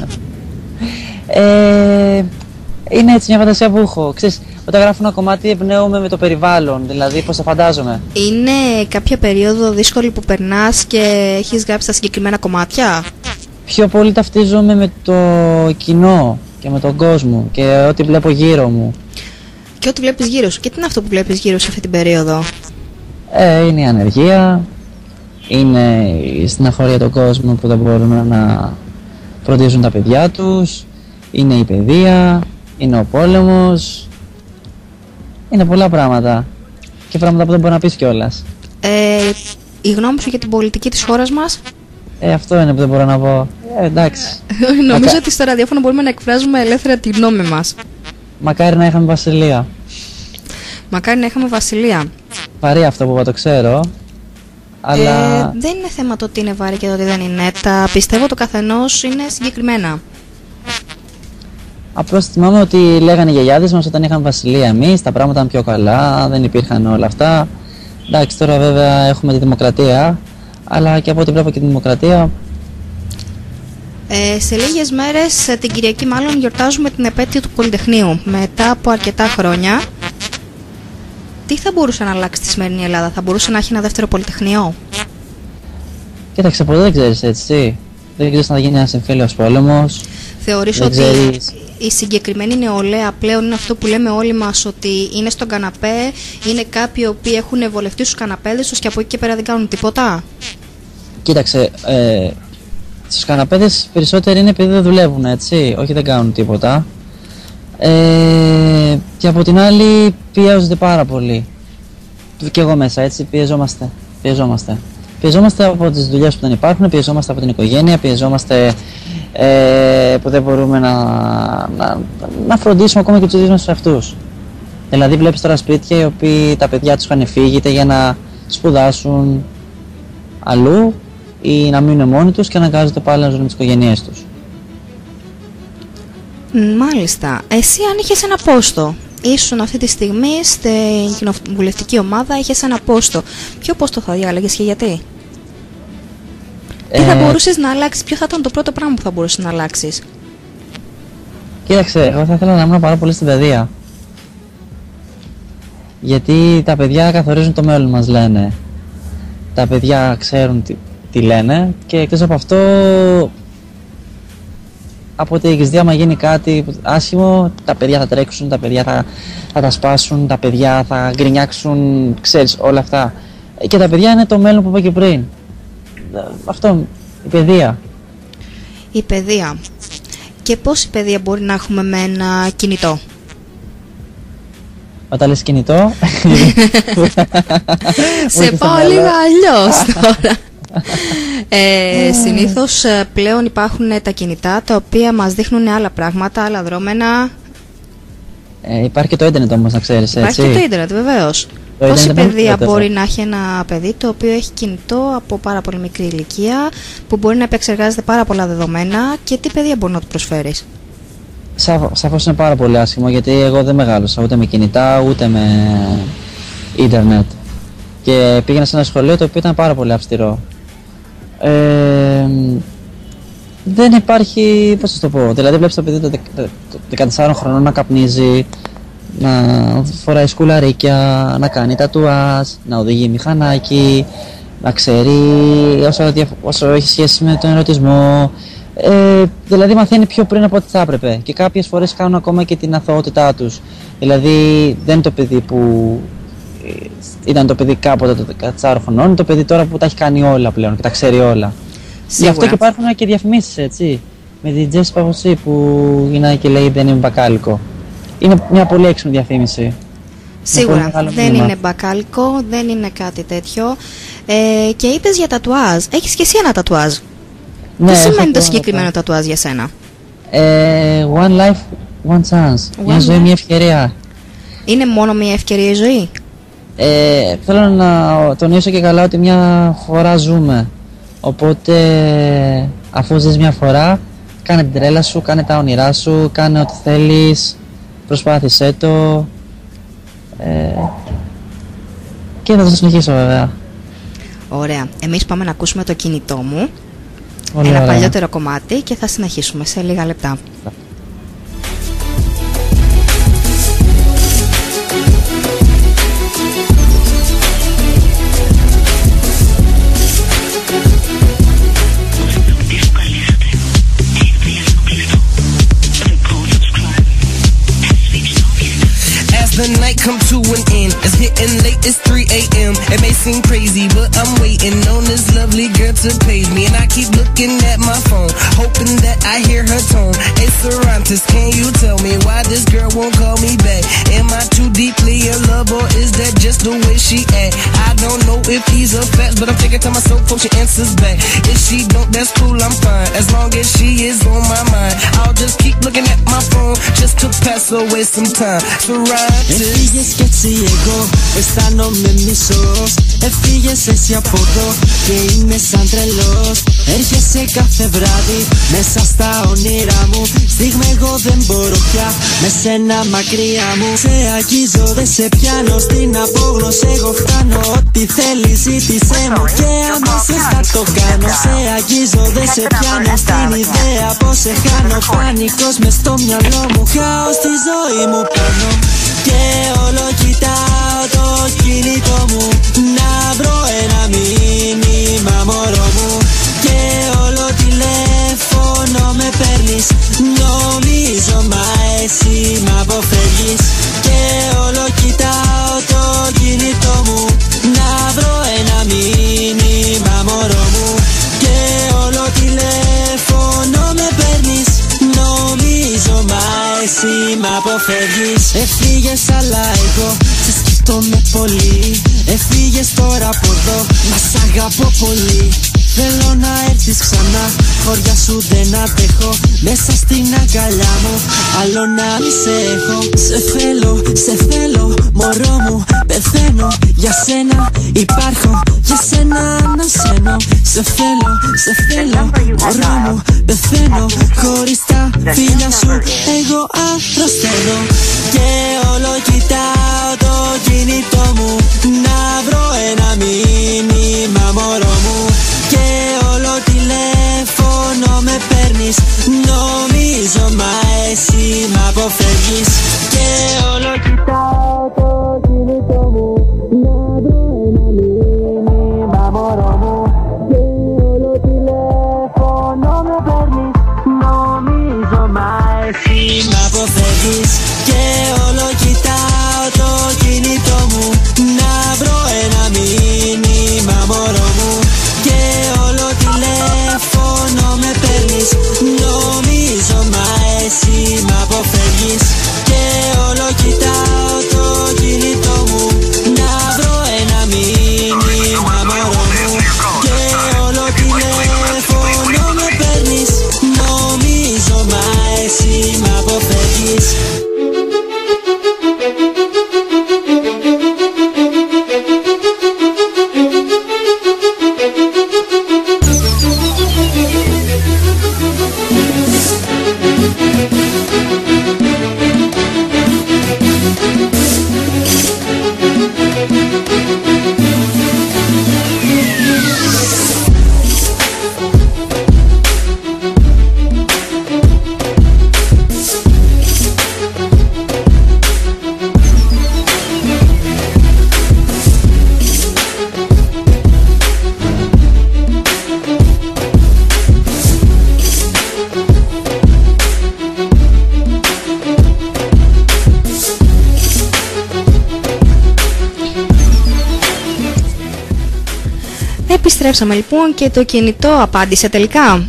Είναι έτσι μια φαντασία που έχω. Ξέρεις, όταν γράφω ένα κομμάτι εμπνέομαι με το περιβάλλον, δηλαδή πώς θα φαντάζομαι. Είναι κάποια περίοδο δύσκολη που περνάς και έχεις γράψει τα συγκεκριμένα κομμάτια? Πιο πολύ ταυτίζομαι με το κοινό και με τον κόσμο και ό,τι βλέπω γύρω μου. Και ό,τι βλέπεις γύρω σου. Και τι είναι αυτό που βλέπεις γύρω σου αυτή την περίοδο? Είναι η ανεργία, είναι η στεναχώρια των κόσμων που δεν μπορούν να φροντίζουν τα παιδιά τους, είναι η παιδεία, είναι ο πόλεμος, είναι πολλά πράγματα και πράγματα που δεν μπορεί να πεις κιόλας. Η γνώμη σου για την πολιτική της χώρας μας? Αυτό είναι που δεν μπορώ να πω. Εντάξει. Νομίζω ότι στο ραδιόφωνο μπορούμε να εκφράζουμε ελεύθερα τη γνώμη μας. Μακάρι να είχαμε βασιλεία. Μακάρι να είχαμε βασιλεία. Βαρύ αυτό που είπα, το ξέρω. Αλλά... δεν είναι θέμα το ότι είναι βαρύ και το ότι δεν είναι. Τα πιστεύω το καθενός είναι συγκεκριμένα. Απλώς θυμάμαι ότι λέγανε οι γιαγιάδες μας όταν είχαν βασιλεία εμείς, τα πράγματα ήταν πιο καλά, δεν υπήρχαν όλα αυτά. Εντάξει, τώρα βέβαια έχουμε τη δημοκρατία, αλλά και από ό,τι βλέπω και τη δημοκρατία... Σε λίγες μέρες, την Κυριακή μάλλον, γιορτάζουμε την επέτειο του Πολυτεχνείου. Μετά από αρκετά χρόνια, τι θα μπορούσε να αλλάξει στη σημερινή Ελλάδα? Θα μπορούσε να έχει ένα δεύτερο Πολυτεχνείο? Κοίταξε, ποτέ δεν ξέρεις, έτσι. Δεν ξέρεις να γίνει ένας εμφύλιος πόλεμος. Θεωρείς δεν ότι ξέρεις... η συγκεκριμένη νεολαία πλέον είναι αυτό που λέμε όλοι μας, ότι είναι στον καναπέ, είναι κάποιοι οποίοι έχουν βολευτεί στους καναπέδες τους και από εκεί και πέρα δεν κάνουν τίποτα? Κοίταξε, στους καναπέδες περισσότεροι είναι επειδή δεν δουλεύουν, έτσι, όχι δεν κάνουν τίποτα. Και από την άλλη πιέζονται πάρα πολύ. Και εγώ μέσα, έτσι, πιεζόμαστε. Πιεζόμαστε από τις δουλειές που δεν υπάρχουν, πιεζόμαστε από την οικογένεια, πιεζόμαστε που δεν μπορούμε να φροντίσουμε ακόμα και τους ίδιους μας εαυτούς. Δηλαδή βλέπεις τώρα σπίτια οι οποίοι τα παιδιά τους είχαν φύγει είτε για να σπουδάσουν αλλού ή να μείνουν μόνοι τους και αναγκάζονται πάλι να ζουν με τις οικογένειές τους. Μάλιστα. Εσύ αν είχες ένα πόστο, ήσουν αυτή τη στιγμή στην κοινοβουλευτική ομάδα, είχες ένα πόστο, ποιο πόστο θα διάλεγες και γιατί? Τι θα μπορούσες να αλλάξεις, ποιο θα ήταν το πρώτο πράγμα που θα μπορούσες να αλλάξεις? Κοίταξε, εγώ θα ήθελα να ήμουν πάρα πολύ στην παιδεία. Γιατί τα παιδιά καθορίζουν το μέλλον μας, λένε. Τα παιδιά ξέρουν τι λένε και εκτός από αυτό, από τη εξδία, άμα γίνει κάτι άσχημο, τα παιδιά θα τρέξουν, τα παιδιά θα τα σπάσουν, τα παιδιά θα γκρινιάξουν, ξέρεις, όλα αυτά. Και τα παιδιά είναι το μέλλον που είπα και πριν. Αυτό, η παιδεία. Η παιδεία. Και πόση παιδεία μπορεί να έχουμε με ένα κινητό? Όταν λες κινητό... Σε πάω λίγο αλλιώς τώρα. Συνήθως πλέον υπάρχουν τα κινητά τα οποία μας δείχνουν άλλα πράγματα, άλλα δρόμενα. Υπάρχει και το ίντερνετ όμως, να ξέρεις, έτσι. Υπάρχει και το ίντερνετ, βεβαίως. Πόση παιδεία μπορεί να έχει ένα παιδί το οποίο έχει κινητό από πάρα πολύ μικρή ηλικία, που μπορεί να επεξεργάζεται πάρα πολλά δεδομένα, και τι παιδεία μπορεί να του προσφέρεις? Σαφώς είναι πάρα πολύ άσχημο, γιατί εγώ δεν μεγάλωσα ούτε με κινητά ούτε με ίντερνετ. Και πήγαινα σε ένα σχολείο το οποίο ήταν πάρα πολύ αυστηρό. Δεν υπάρχει, πώς θα το πω, δηλαδή βλέπεις το παιδί των 14 χρονών να καπνίζει, να φοράει σκουλαρίκια, να κάνει τατουάζ, να οδηγεί μηχανάκι, να ξέρει όσο έχει σχέση με τον ερωτισμό. Δηλαδή μαθαίνει πιο πριν από ό,τι θα έπρεπε και κάποιες φορές κάνουν ακόμα και την αθωότητά τους. Δηλαδή δεν είναι το παιδί που ήταν το παιδί κάποτε το 14 χρονών, είναι το παιδί τώρα που τα έχει κάνει όλα πλέον και τα ξέρει όλα. Γι' αυτό και υπάρχουν και διαφημίσεις, έτσι, με την Τζέσι Παπωσή που γυρνάει και λέει δεν είμαι μπακάλικο. Είναι μια πολύ έξυπνη διαφήμιση. Σίγουρα δεν είναι μπακάλικο, δεν είναι κάτι τέτοιο. Και είπες για τατουάζ. Έχεις και εσύ ένα τατουάζ. Ναι, τι σημαίνει το συγκεκριμένο τατουάζ για σένα? One life, one chance. Μια ζωή, μια ευκαιρία. Είναι μόνο μια ευκαιρία η ζωή? Θέλω να τονίσω και καλά ότι μια φορά ζούμε. Οπότε αφού ζεις μια φορά, κάνε την τρέλα σου, κάνε τα όνειρά σου, κάνε ό,τι θέλεις, προσπάθησέ το. Και θα το συνεχίσω βέβαια. Ωραία. Εμείς πάμε να ακούσουμε το κινητό μου. Πολύ ένα ωραία. παλιότερο κομμάτι και θα συνεχίσουμε σε λίγα λεπτά. The night come to an end. It's getting late, it's 3 a.m. It may seem crazy, but I'm waiting on this lovely girl to page me. And I keep looking at my phone, hoping that I hear her tone. Hey Sarantis, can you tell me why this girl won't call me back? Am I too deeply in love, or is that just the way she act? I don't know if these are facts, but I'm thinking to myself, hope she answers back. If she don't, that's cool, I'm fine. As long as she is on my mind, I'll just keep looking at my phone just to pass away some time. Sarantis. Έφυγες κι έτσι εγώ αισθάνομαι μισός. Έφυγες εσύ από εδώ και είμαι σαν τρελός. Έρχεσαι κάθε βράδυ μέσα στα όνειρά μου. Στιγμή εγώ δεν μπορώ πια με σένα μακριά μου. Σε αγγίζω, δεν σε πιάνω, στην απόγνωση εγώ φτάνω. Ό,τι θέλεις ζήτησέ μου και αμέσως θα το κάνω. Σε αγγίζω, δεν σε πιάνω, στην ιδέα πως σε χάνω. Πανικός μες στο μυαλό μου, χάω στη ζωή μου πάνω. Και όλο κοιτάω το κινητό μου να βρω ένα μήνυμα μωρό μου. πολύ. Έφυγες τώρα από εδώ, μα σ' αγαπώ πολύ. Θέλω να έρθεις ξανά, χωριά σου δεν αντέχω. Μέσα στην αγκαλιά μου, άλλο να μη σε έχω. Σε θέλω, μωρό μου, πεθαίνω. Για σένα υπάρχω, για σένα ανασένω. Σε θέλω, μωρό μου, πεθαίνω. Χωρίς τα φίλια σου, εγώ αρρωσταίνω. Και όλο κοιτάω το κινητό μου, να βρω ένα μήνυμα, μωρό μου. Και όλο τηλέφωνο με παίρνεις, νομίζω μα εσύ μ' αποφεύγεις. Και όλο κοιτάω το κινητό μου, να βρω ένα μήνυμα, μωρό μου. Και όλο τηλέφωνο με παίρνεις, νομίζω μα εσύ μ' αποφεύγεις. Και όλο κοιτάω το κινητό μου, να βρω ένα μήνυμα, μωρό μου. Και όλο τηλέφωνο με παίρνεις, νομίζω μα εσύ μ' αποφεύγεις. Και όλο κοιτάω το κινητό μου, να βρω ένα μήνυμα, μωρό μου. Και όλο τηλέφωνο με παίρνεις, νομίζω μα εσύ μ' αποφεύγεις. Επιστρέψαμε λοιπόν και το κινητό απάντησε τελικά.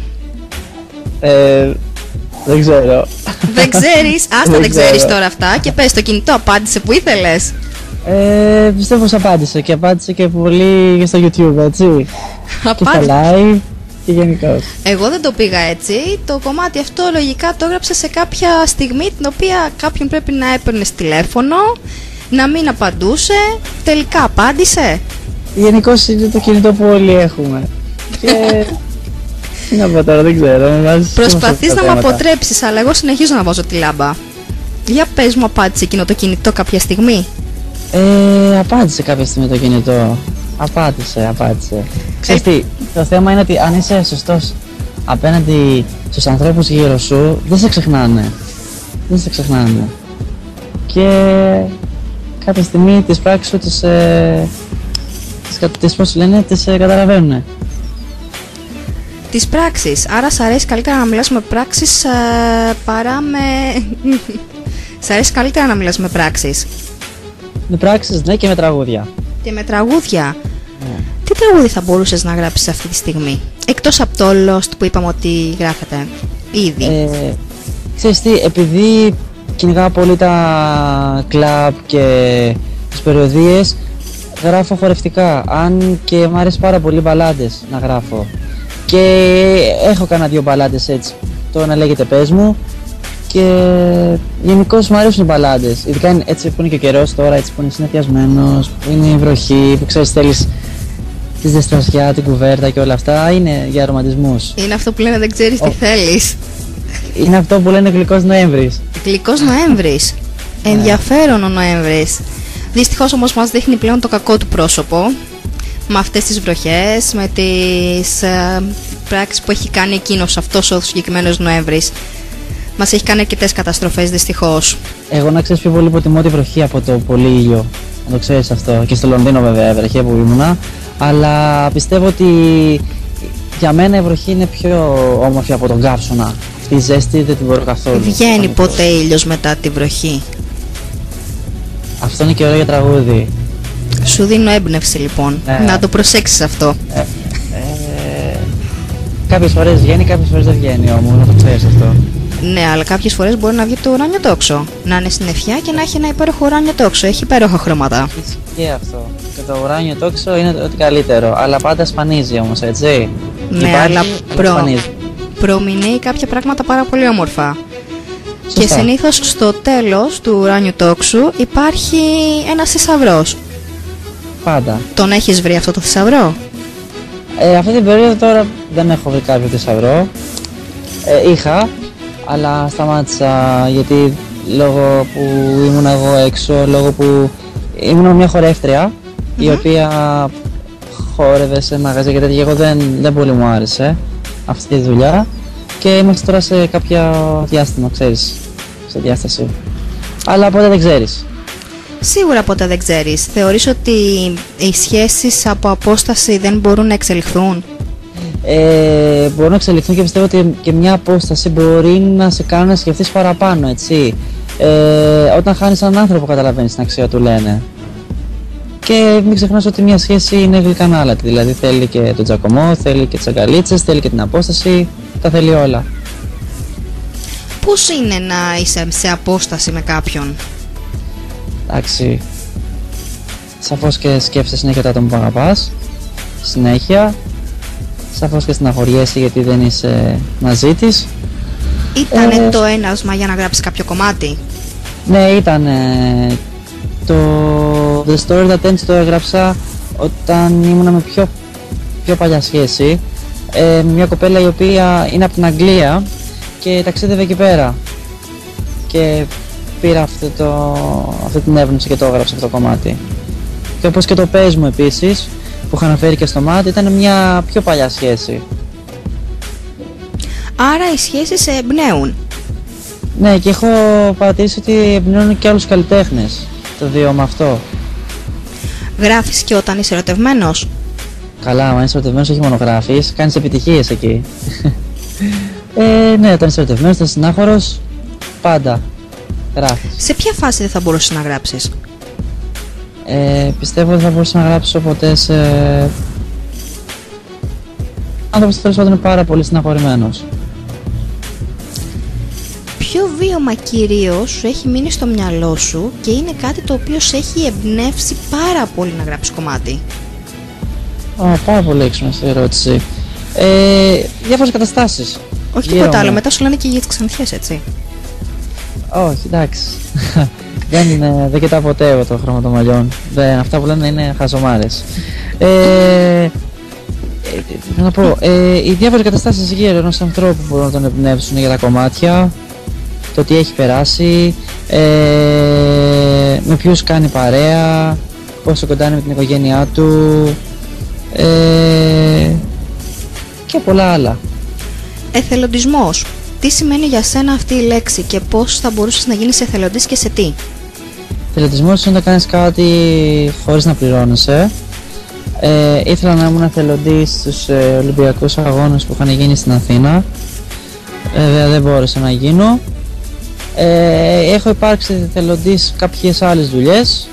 Δεν ξέρω. Δεν ξέρεις, άστα δεν ξέρεις τώρα αυτά και πες, το κινητό απάντησε που ήθελες. Πιστεύω πως απάντησε και απάντησε και πολύ στο YouTube, έτσι. Και στα live και γενικώς. Εγώ δεν το πήγα έτσι. Το κομμάτι αυτό λογικά το έγραψε σε κάποια στιγμή την οποία κάποιον πρέπει να έπαιρνες τηλέφωνο, να μην απαντούσε. Τελικά απάντησε. Γενικώς είναι το κινητό που όλοι έχουμε. Και τι να πω τώρα, δεν ξέρω. Προσπαθείς να με αποτρέψεις, αλλά εγώ συνεχίζω να βάζω τη λάμπα. Για πες μου, απάντησε εκείνο το κινητό κάποια στιγμή? Απάντησε κάποια στιγμή το κινητό. Απάντησε. Ξέρεις τι, το θέμα είναι ότι αν είσαι σωστός απέναντι στους ανθρώπους γύρω σου, δεν σε ξεχνάνε. Και κάποια στιγμή τις πράξεις σου τις καταλαβαίνουνε. Τις πράξεις, άρα σ' αρέσει καλύτερα να μιλάς με πράξεις παρά με... Σ' αρέσει καλύτερα να μιλάς με πράξεις? Με πράξεις, ναι, και με τραγούδια. Και με τραγούδια. Τι τραγούδι θα μπορούσες να γράψεις αυτή τη στιγμή, εκτός από το Lost που είπαμε ότι γράφετε ήδη? Ξέρεις τι, επειδή κυνηγάω πολύ τα κλαμπ και τις περιοδίες, γράφω χορευτικά, αν και μου αρέσει πάρα πολύ μπαλάντες να γράφω. Και έχω κάνα 2 μπαλάντες έτσι, το ένα λέγεται «Πες μου». Και γενικώς μου αρέσουν οι μπαλάντες, ειδικά έτσι που είναι και ο καιρός τώρα, έτσι που είναι συνεφιασμένος, που είναι η βροχή, που ξέρεις θέλεις τη ζεστασιά, την κουβέρτα και όλα αυτά, είναι για ρομαντισμούς. Είναι αυτό που λένε δεν ξέρεις τι θέλεις. Είναι αυτό που λένε γλυκός Νοέμβρης. Γλυκός Νοέμβρης. Ενδιαφέρον ο Νοέμβρης. Δυστυχώς όμως μας δείχνει πλέον το κακό του πρόσωπο, με αυτές τις βροχές, με τις πράξεις που έχει κάνει εκείνος αυτός ο συγκεκριμένος Νοέμβρης. Μας έχει κάνει αρκετές καταστροφές δυστυχώς. Εγώ να ξέρεις πιο πολύ προτιμώ τη βροχή από το πολύ ήλιο. Να το ξέρεις αυτό. Και στο Λονδίνο βέβαια βροχή που ήμουνα. Αλλά πιστεύω ότι για μένα η βροχή είναι πιο όμορφη από τον καύσωνα. Αυτή η ζέστη δεν την μπορώ καθόλου. Βγαίνει ποτέ ήλιος μετά τη βροχή? Αυτό είναι και ωραίο για τραγούδι. Σου δίνω έμπνευση λοιπόν, να το προσέξεις αυτό. Κάποιες φορές βγαίνει, κάποιες φορές δεν βγαίνει όμως, να το ξέρεις αυτό. Ναι, αλλά κάποιες φορές μπορεί να βγει το ουράνιο τόξο. Να είναι συννεφιά και να έχει ένα υπέροχο ουράνιο τόξο. Έχει υπέροχα χρώματα. Και αυτό. Και το ουράνιο τόξο είναι ό,τι καλύτερο. Αλλά πάντα σπανίζει όμως, έτσι. Ναι, αλλά προμηνύει κάποια πράγματα πάρα πολύ όμορφα. Σωστά. Και συνήθως στο τέλος του ουράνιου τόξου υπάρχει ένας θησαυρός. Πάντα. Τον έχεις βρει αυτό το θησαυρό? Αυτή την περίοδο τώρα δεν έχω βρει κάποιο θησαυρό. Είχα, αλλά σταμάτησα γιατί λόγω που ήμουν εγώ έξω, λόγω που ήμουν μια χορεύτρια η οποία χόρευε σε μαγαζιά και τέτοια. Εγώ δεν πολύ μου άρεσε αυτή τη δουλειά και είμαστε τώρα σε κάποια διάστημα, ξέρεις, σε διάσταση. Αλλά ποτέ δεν ξέρεις. Σίγουρα ποτέ δεν ξέρεις. Θεωρείς ότι οι σχέσεις από απόσταση δεν μπορούν να εξελιχθούν? Μπορούν να εξελιχθούν και πιστεύω ότι και μια απόσταση μπορεί να σε κάνει να σκεφτείς παραπάνω, έτσι. Όταν χάνεις έναν άνθρωπο καταλαβαίνεις την αξία του, λένε. Και μην ξεχνάς ότι μια σχέση είναι γλυκανάλατη, δηλαδή θέλει και τον τζακωμό, θέλει και τις αγκαλίτσες, θέλει και την απόσταση, τα θέλει όλα. Πώς είναι να είσαι σε απόσταση με κάποιον? Εντάξει, σαφώς και σκέφτεσαι συνέχεια το άτομο που αγαπάς, συνέχεια. Σαφώς και στεναχωριέσαι γιατί δεν είσαι μαζί της. Ήτανε το έναυσμα για να γράψεις κάποιο κομμάτι? Ναι, ήταν. Το The Story That Ends το έγραψα όταν ήμουν με πιο παλιά σχέση. Μια κοπέλα η οποία είναι από την Αγγλία και ταξίδευε εκεί πέρα. Και πήρα αυτή την έμπνευση και το έγραψα αυτό το κομμάτι. Και όπως και το «Πες μου» επίσης, που είχα αναφέρει και στο μάτι, ήταν μια πιο παλιά σχέση. Άρα οι σχέσεις σε εμπνέουν? Ναι, και έχω παρατηρήσει ότι εμπνέουν και άλλους καλλιτέχνες το βίωμα αυτό. Γράφεις και όταν είσαι ερωτευμένος? Καλά, αν είσαι ερωτευμένος όχι μόνο γράφεις, κάνεις επιτυχίες εκεί. Ναι, όταν είσαι ερωτευμένος, είσαι συνάχωρος, πάντα γράφεις. Σε ποια φάση δεν θα μπορούσες να γράψεις? Πιστεύω ότι θα μπορούσα να γράψω ποτέ σε άνθρωπος τέλος πάντων είναι πάρα πολύ συναχωρημένος. Ποιο βίωμα κυρίως σου έχει μείνει στο μυαλό σου και είναι κάτι το οποίο σε έχει εμπνεύσει πάρα πολύ να γράψεις κομμάτι? Πάρα πολύ έξυπνη αυτή η ερώτηση. Διάφορες καταστάσεις. Όχι τίποτα άλλο, μετά σου λένε και για τις ξανθιές, έτσι? Όχι, εντάξει. Δεν κοιτάω ποτέ εγώ το χρώμα των μαλλιών. Αυτά που λένε είναι χαζομάρες. Να πω, οι διάφορες καταστάσεις γύρω ενός ανθρώπου μπορούν να τον εμπνεύσουν για τα κομμάτια, το τι έχει περάσει, με ποιους κάνει παρέα, πόσο κοντά είναι με την οικογένειά του και πολλά άλλα. Εθελοντισμός. Τι σημαίνει για σένα αυτή η λέξη και πώς θα μπορούσες να γίνεις εθελοντής και σε τι? Εθελοντισμός είναι να κάνεις κάτι χωρίς να πληρώνεσαι. Ήθελα να ήμουν εθελοντής στους Ολυμπιακούς Αγώνες που είχαν γίνει στην Αθήνα. Βέβαια δεν μπόρεσα να γίνω. Έχω υπάρξει εθελοντής κάποιες άλλες δουλειές.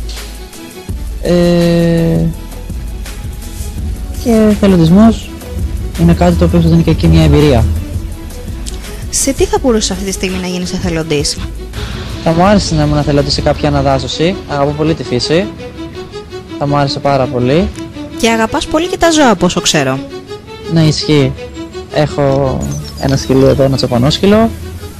Και εθελοντισμός είναι κάτι το οποίο σου δίνει και εκεί μια εμπειρία. Σε τι θα μπορούσες αυτή τη στιγμή να γίνεις εθελοντής? Θα μου άρεσε να ήμουν εθελοντής σε κάποια αναδάσωση. Αγαπώ πολύ τη φύση. Θα μου άρεσε πάρα πολύ. Και αγαπάς πολύ και τα ζώα, πόσο ξέρω. Ναι, ισχύει. Έχω ένα σκυλί εδώ, ένα τσοπανόσκυλο.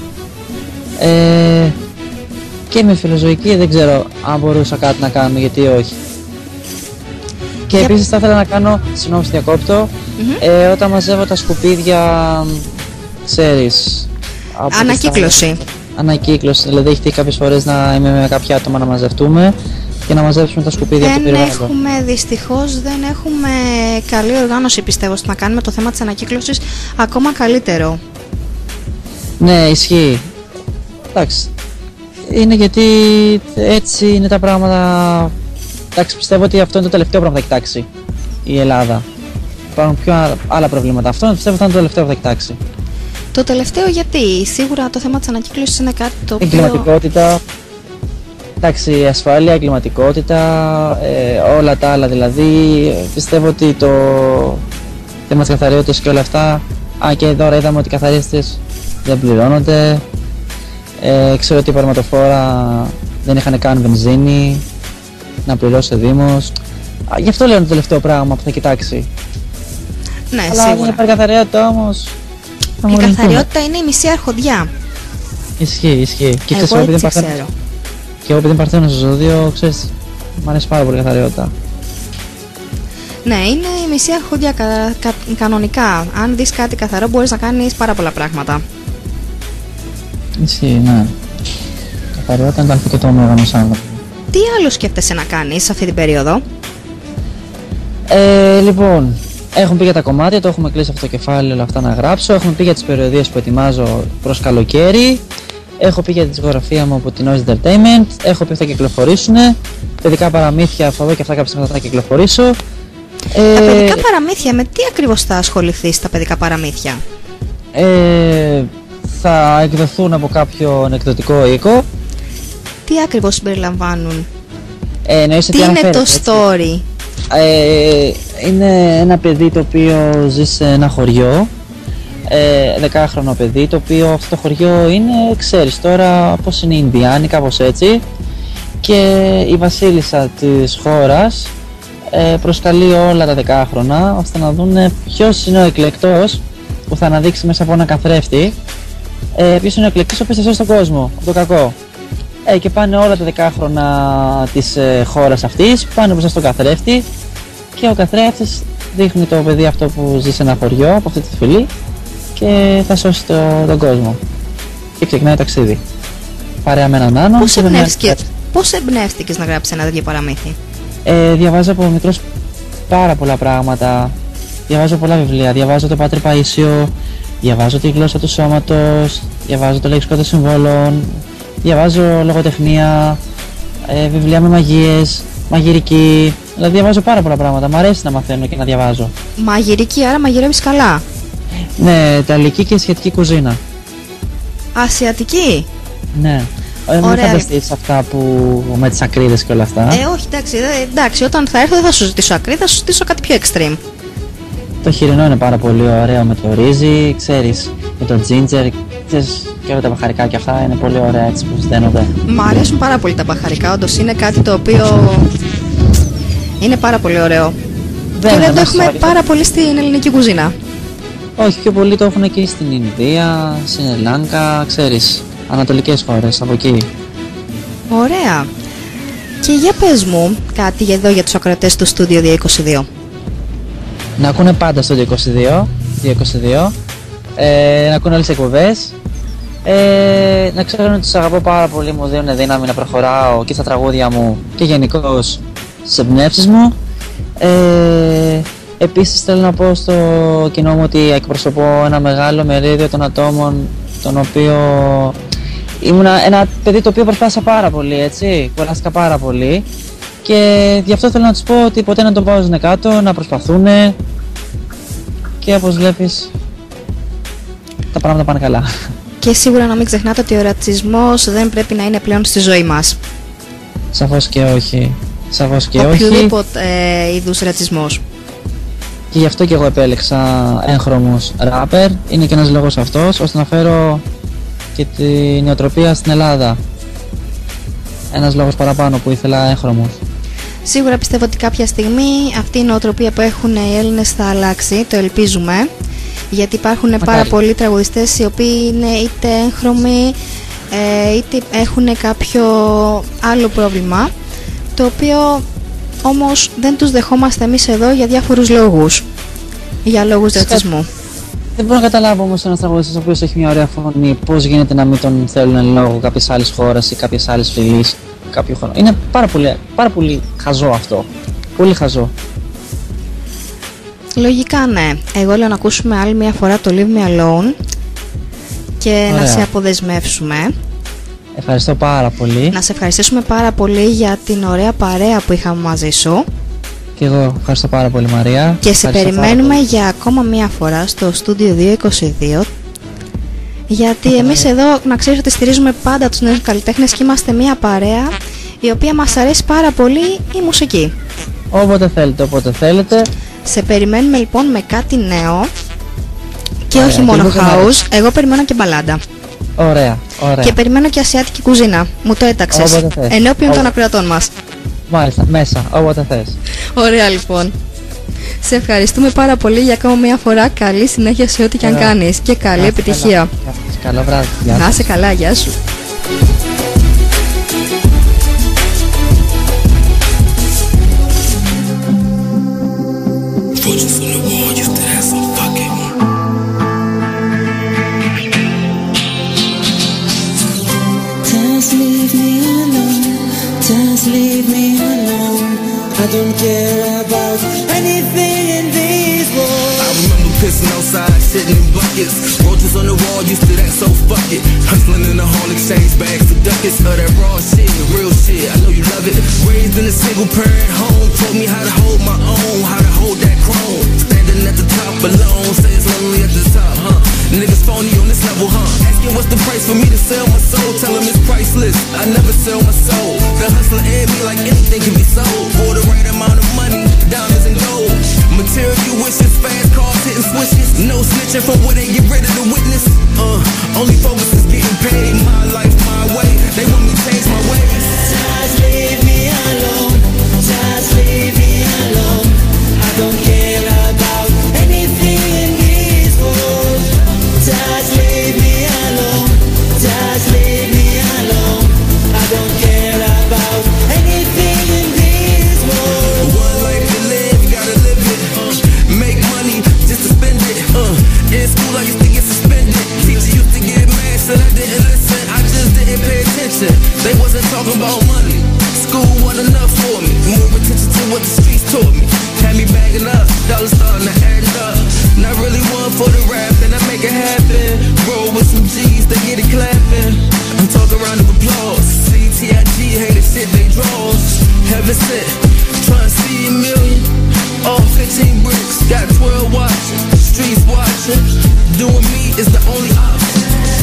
Και με φιλοζωική δεν ξέρω αν μπορούσα κάτι να κάνω, γιατί όχι. Και επίσης θα ήθελα να κάνω, συγγνώμη διακόπτω, όταν μαζεύω τα σκουπίδια, ξέρεις... Ανακύκλωση. Ανακύκλωση, δηλαδή έχει τύχει κάποιες φορές να είμαι με κάποια άτομα να μαζευτούμε και να μαζέψουμε τα σκουπίδια του περιβάλλοντος. Δυστυχώς δεν έχουμε καλή οργάνωση, πιστεύω, στο να κάνουμε το θέμα της ανακύκλωσης ακόμα καλύτερο. Ναι, ισχύει. Εντάξει, είναι γιατί έτσι είναι τα πράγματα. Εντάξει, πιστεύω ότι αυτό είναι το τελευταίο πράγμα που θα κοιτάξει η Ελλάδα. Υπάρχουν πιο άλλα προβλήματα. Αυτό πιστεύω θα είναι το τελευταίο που θα κοιτάξει. Το τελευταίο γιατί? Σίγουρα το θέμα της ανακύκλωσης είναι κάτι το οποίο... Εγκληματικότητα, εντάξει, ασφάλεια, εγκληματικότητα, όλα τα άλλα δηλαδή. Πιστεύω ότι το θέμα της καθαριότητας και όλα αυτά, και τώρα είδαμε ότι οι καθαρίστες δεν πληρώνονται. Ξέρω ότι οι παρματοφόρα δεν είχαν καν βενζίνη να πληρώσει ο Δήμος. Γι' αυτό λέω είναι το τελευταίο πράγμα που θα κοιτάξει. Ναι, αλλά σίγουρα. δεν υπάρχει καθαριότητα όμως. Η καθαριότητα είναι η μισή αρχοντιά. Ισχύει. Και Εγώ έτσι ξέρω. Και εγώ επειδή παρθένω στο ζώδιο, ξέρεις, μου αρέσει πάρα πολύ η καθαριότητα. Ναι, είναι η μισή αρχοντιά κανονικά. Αν δεις κάτι καθαρό μπορείς να κάνεις πάρα πολλά πράγματα. Ισχύει, ναι. Καθαριότητα είναι το και το όμοιο ενός άνθρωπου. Τι άλλο σκέφτεσαι να κάνεις σε αυτή την περίοδο? Λοιπόν, έχουμε πει για τα κομμάτια, το έχουμε κλείσει αυτό το κεφάλαιο, όλα αυτά να γράψω. Έχουμε πει για τις περιοδίες που ετοιμάζω προς καλοκαίρι. Έχω πει για τη δισκογραφία μου από την Noise Entertainment. Έχω πει ότι θα κυκλοφορήσουν. Παιδικά παραμύθια, θα δω και αυτά κάποια στιγμή θα κυκλοφορήσω. Τα παιδικά παραμύθια, με τι ακριβώς θα ασχοληθείς στα παιδικά παραμύθια? Θα εκδοθούν από κάποιο εκδοτικό οίκο. Τι ακριβώς συμπεριλαμβάνουν? Τι είναι το story? Είναι ένα παιδί το οποίο ζει σε ένα χωριό, 10χρονο παιδί, το οποίο αυτό το χωριό είναι, ξέρεις τώρα πως είναι οι Ινδιάνοι, κάπως έτσι, και η βασίλισσα της χώρας προσκαλεί όλα τα 10χρονα ώστε να δουν ποιος είναι ο εκλεκτός που θα αναδείξει μέσα από ένα καθρέφτη ποιος είναι ο εκλεκτός ο οποίος θα σώσει τον κόσμο από το κακό. Και πάνε όλα τα 10χρονα της χώρας αυτής, πάνε μπροστά στον καθρέφτη και ο καθρέφτης δείχνει το παιδί αυτό που ζει σε ένα χωριό από αυτή τη φυλή και θα σώσει τον κόσμο. Και ξεκινάει το ταξίδι. Παρέα με έναν άνω. Πώς εμπνεύστηκες να γράψεις ένα τέτοιο παραμύθι? Διαβάζω από μικρός πάρα πολλά πράγματα. Διαβάζω πολλά βιβλία. Διαβάζω το Πάτερ Παΐσιο, διαβάζω τη γλώσσα του σώματος, διαβάζω το λεξικό των συμβόλων, διαβάζω λογοτεχνία, βιβλία με μαγείες, μαγειρική. Δηλαδή διαβάζω πάρα πολλά πράγματα. Μ' αρέσει να μαθαίνω και να διαβάζω. Μαγειρική, άρα μαγειρεύεις καλά? Ναι, ιταλική και ασιατική κουζίνα. Ασιατική? Ναι. Μην φανταστείς αυτά που με τις ακρίδες και όλα αυτά. Όχι, εντάξει, όταν θα έρθω δεν θα σου ζητήσω ακρίδα, θα σου ζητήσω κάτι πιο extreme. Το χοιρινό είναι πάρα πολύ ωραίο με το ρύζι, ξέρεις, με το ginger, ξέρεις, και όλα τα μπαχαρικά και αυτά είναι πολύ ωραία έτσι που στένονται. Μ' αρέσουν πάρα πολύ τα μπαχαρικά, όντως είναι κάτι το οποίο είναι πάρα πολύ ωραίο. Και δεν το έχουμε πάρα πολύ στην ελληνική κουζίνα. Όχι, πιο πολύ το έχουν εκεί στην Ινδία, στην Σρι-Λάγκα, ξέρεις, ανατολικές χώρες, από εκεί. Ωραία. Και για πες μου κάτι εδώ για τους ακροατές του Studio 222. Να ακούνε πάντα στο 222, να ακούνε όλες τις εκπομπές, να ξέρουν ότι τους αγαπώ πάρα πολύ, μου δίνουν δύναμη να προχωράω και στα τραγούδια μου και γενικώς στις εμπνεύσεις μου. Επίσης θέλω να πω στο κοινό μου ότι εκπροσωπώ ένα μεγάλο μερίδιο των ατόμων τον οποίο ήμουν ένα παιδί το οποίο προσπάθησα πάρα πολύ, έτσι, κουράστηκα πάρα πολύ και γι' αυτό θέλω να τους πω ότι ποτέ να το βάζουν κάτω, να προσπαθούν και όπως βλέπεις τα πράγματα πάνε καλά. Και σίγουρα να μην ξεχνάτε ότι ο ρατσισμός δεν πρέπει να είναι πλέον στη ζωή μας. Σαφώς και όχι. Σαφώς και όχι. Οποιοδήποτε είδους ρατσισμός. Και γι' αυτό και εγώ επέλεξα έγχρωμους ράπερ. Είναι και ένας λόγος αυτός, ώστε να φέρω και την νοοτροπία στην Ελλάδα. Ένας λόγος παραπάνω που ήθελα έγχρωμους. Σίγουρα πιστεύω ότι κάποια στιγμή αυτή η νοοτροπία που έχουν οι Έλληνες θα αλλάξει, το ελπίζουμε. Γιατί υπάρχουν πάρα πολλοί τραγουδιστές οι οποίοι είναι είτε έγχρωμοι είτε έχουν κάποιο άλλο πρόβλημα, το οποίο όμως δεν τους δεχόμαστε εμείς εδώ για διάφορους λόγους. Για λόγους ρατσισμού. Δεν μπορώ να καταλάβω όμως ένας τραγουδιστής ο οποίος έχει μια ωραία φωνή, πώς γίνεται να μην τον θέλουν λόγω κάποιες άλλες χώρες ή κάποιες άλλες φυλής κάποιο χρόνο. Είναι πάρα πολύ χαζό αυτό. Πολύ χαζό. Λογικά ναι. Εγώ λέω να ακούσουμε άλλη μια φορά το Leave Me Alone και ωραία, να σε αποδεσμεύσουμε. Ευχαριστώ πάρα πολύ. Να σε ευχαριστήσουμε πάρα πολύ για την ωραία παρέα που είχαμε μαζί σου. Και εγώ ευχαριστώ πάρα πολύ, Μαρία. Και σε περιμένουμε για ακόμα μια φορά στο Studio 222. Γιατί εμείς εδώ, να ξέρεις ότι στηρίζουμε πάντα τους νέους καλλιτέχνες και είμαστε μια παρέα η οποία μας αρέσει πάρα πολύ η μουσική. Όποτε θέλετε. Σε περιμένουμε λοιπόν με κάτι νέο Και Ωραία, όχι μόνο και εγώ δεν house, εγώ περιμένω και μπαλάντα. Ωραία, ωραία. Και περιμένω και ασιάτικη κουζίνα. Μου το έταξες. Όποτε θες. Ενώπιον των ακροατών μας. Μάλιστα, μέσα, όποτε θες. Ωραία λοιπόν. Σε ευχαριστούμε πάρα πολύ για ακόμα μια φορά. Καλή συνέχεια σε ό,τι και αν Ωραία. κάνεις. Και καλή επιτυχία. Καλό βράδυ. Γεια Να σας. είσαι καλά, γεια σου. Roaches on the wall, used to that, so fuck it. Just leave me alone, just leave me alone. I don't care about anything in this world. I remember pissing outside, sitting in buckets. Roaches on the wall, used to that, so fuck it. Hustling in the hall, exchange bags for ducats. Of that raw shit, real shit, I know you love it. Raised in a single parent home, taught me how to hold my own, how to hold that chrome. Standing at the top alone, say it's lonely at the top, huh? Niggas phony on this level, huh? Asking what's the price for me to sell my soul, tell them it's priceless. I never sell my soul. The hustler in me like anything can be sold. For the right amount of money, diamonds and gold. Material wishes, fast cars, hitting switches. No snitching from where they get rid of the witness. Only focus is getting paid. My life, my way. They want me to change my ways. Just leave me alone, just leave me alone. I don't care about anything in this world. Just leave me alone, just leave me alone. I don't care about anything in this world. One life to live, you gotta live it. Make money just to spend it. In school I used to get suspended. Teacher used to get mad, said I didn't listen. I just didn't pay attention. They wasn't talking about money. School wasn't enough for me. More attention to what the streets taught me. Had me bagging up, dollars starting to add up. Not really one for the rap, then I make it happen. Roll with some G's, they get it clapping. I'm talking round of applause. CTIG, hate the shit they draws. Heaven sent, trying to see a million. All 15 bricks, got 12 watching. Streets watching. Doing me is the only option.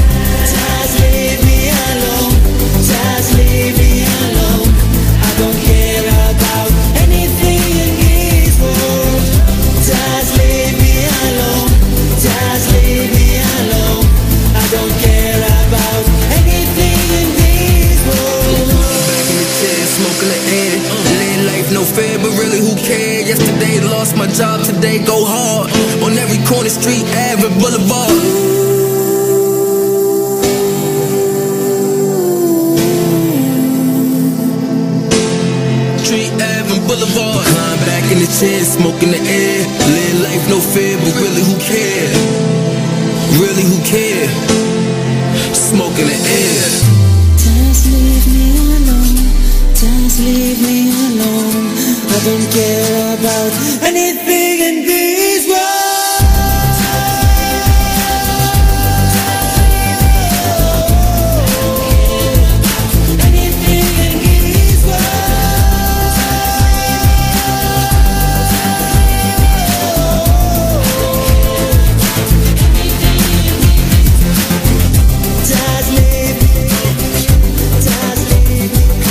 Just leave me alone, just leave me alone. I don't care about anything in this world. Just leave me alone, just leave me alone. I don't care about anything in this world. Back in the chair, smoking the air. Living life, no fair, but really who cares? Yesterday lost my job, today go hard. On every corner, street, Ave, Boulevard. Street Ave and Boulevard. Climb back in the chair, smoking the air. Live life, no fear, but really who care? Really who care? Smoking the air. Just leave me alone, just leave me alone. I don't care about anything in this world. Anything in this world. Just leave, just leave.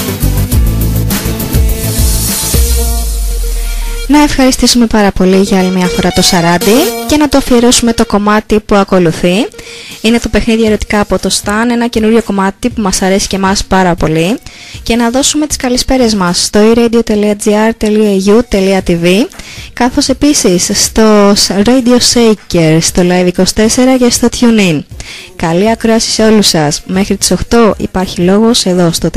Να ευχαριστήσουμε πάρα πολύ για άλλη μια φορά το Σαράντι και να το αφιερώσουμε το κομμάτι που ακολουθεί. Είναι το παιχνίδι ερωτικά από το Stan, ένα καινούριο κομμάτι που μας αρέσει και εμάς πάρα πολύ. Και να δώσουμε τις καλησπέρες μας στο eradio.gr.au.tv, καθώς επίσης στο Radio Shaker, στο Live24 και στο TuneIn. Καλή ακρόαση σε όλους σας. Μέχρι τις 8 υπάρχει λόγος εδώ στο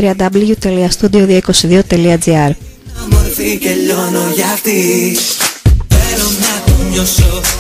www.studio222.gr. Μορφή και λιώνω για αυτή. Θέλω να το νιώσω.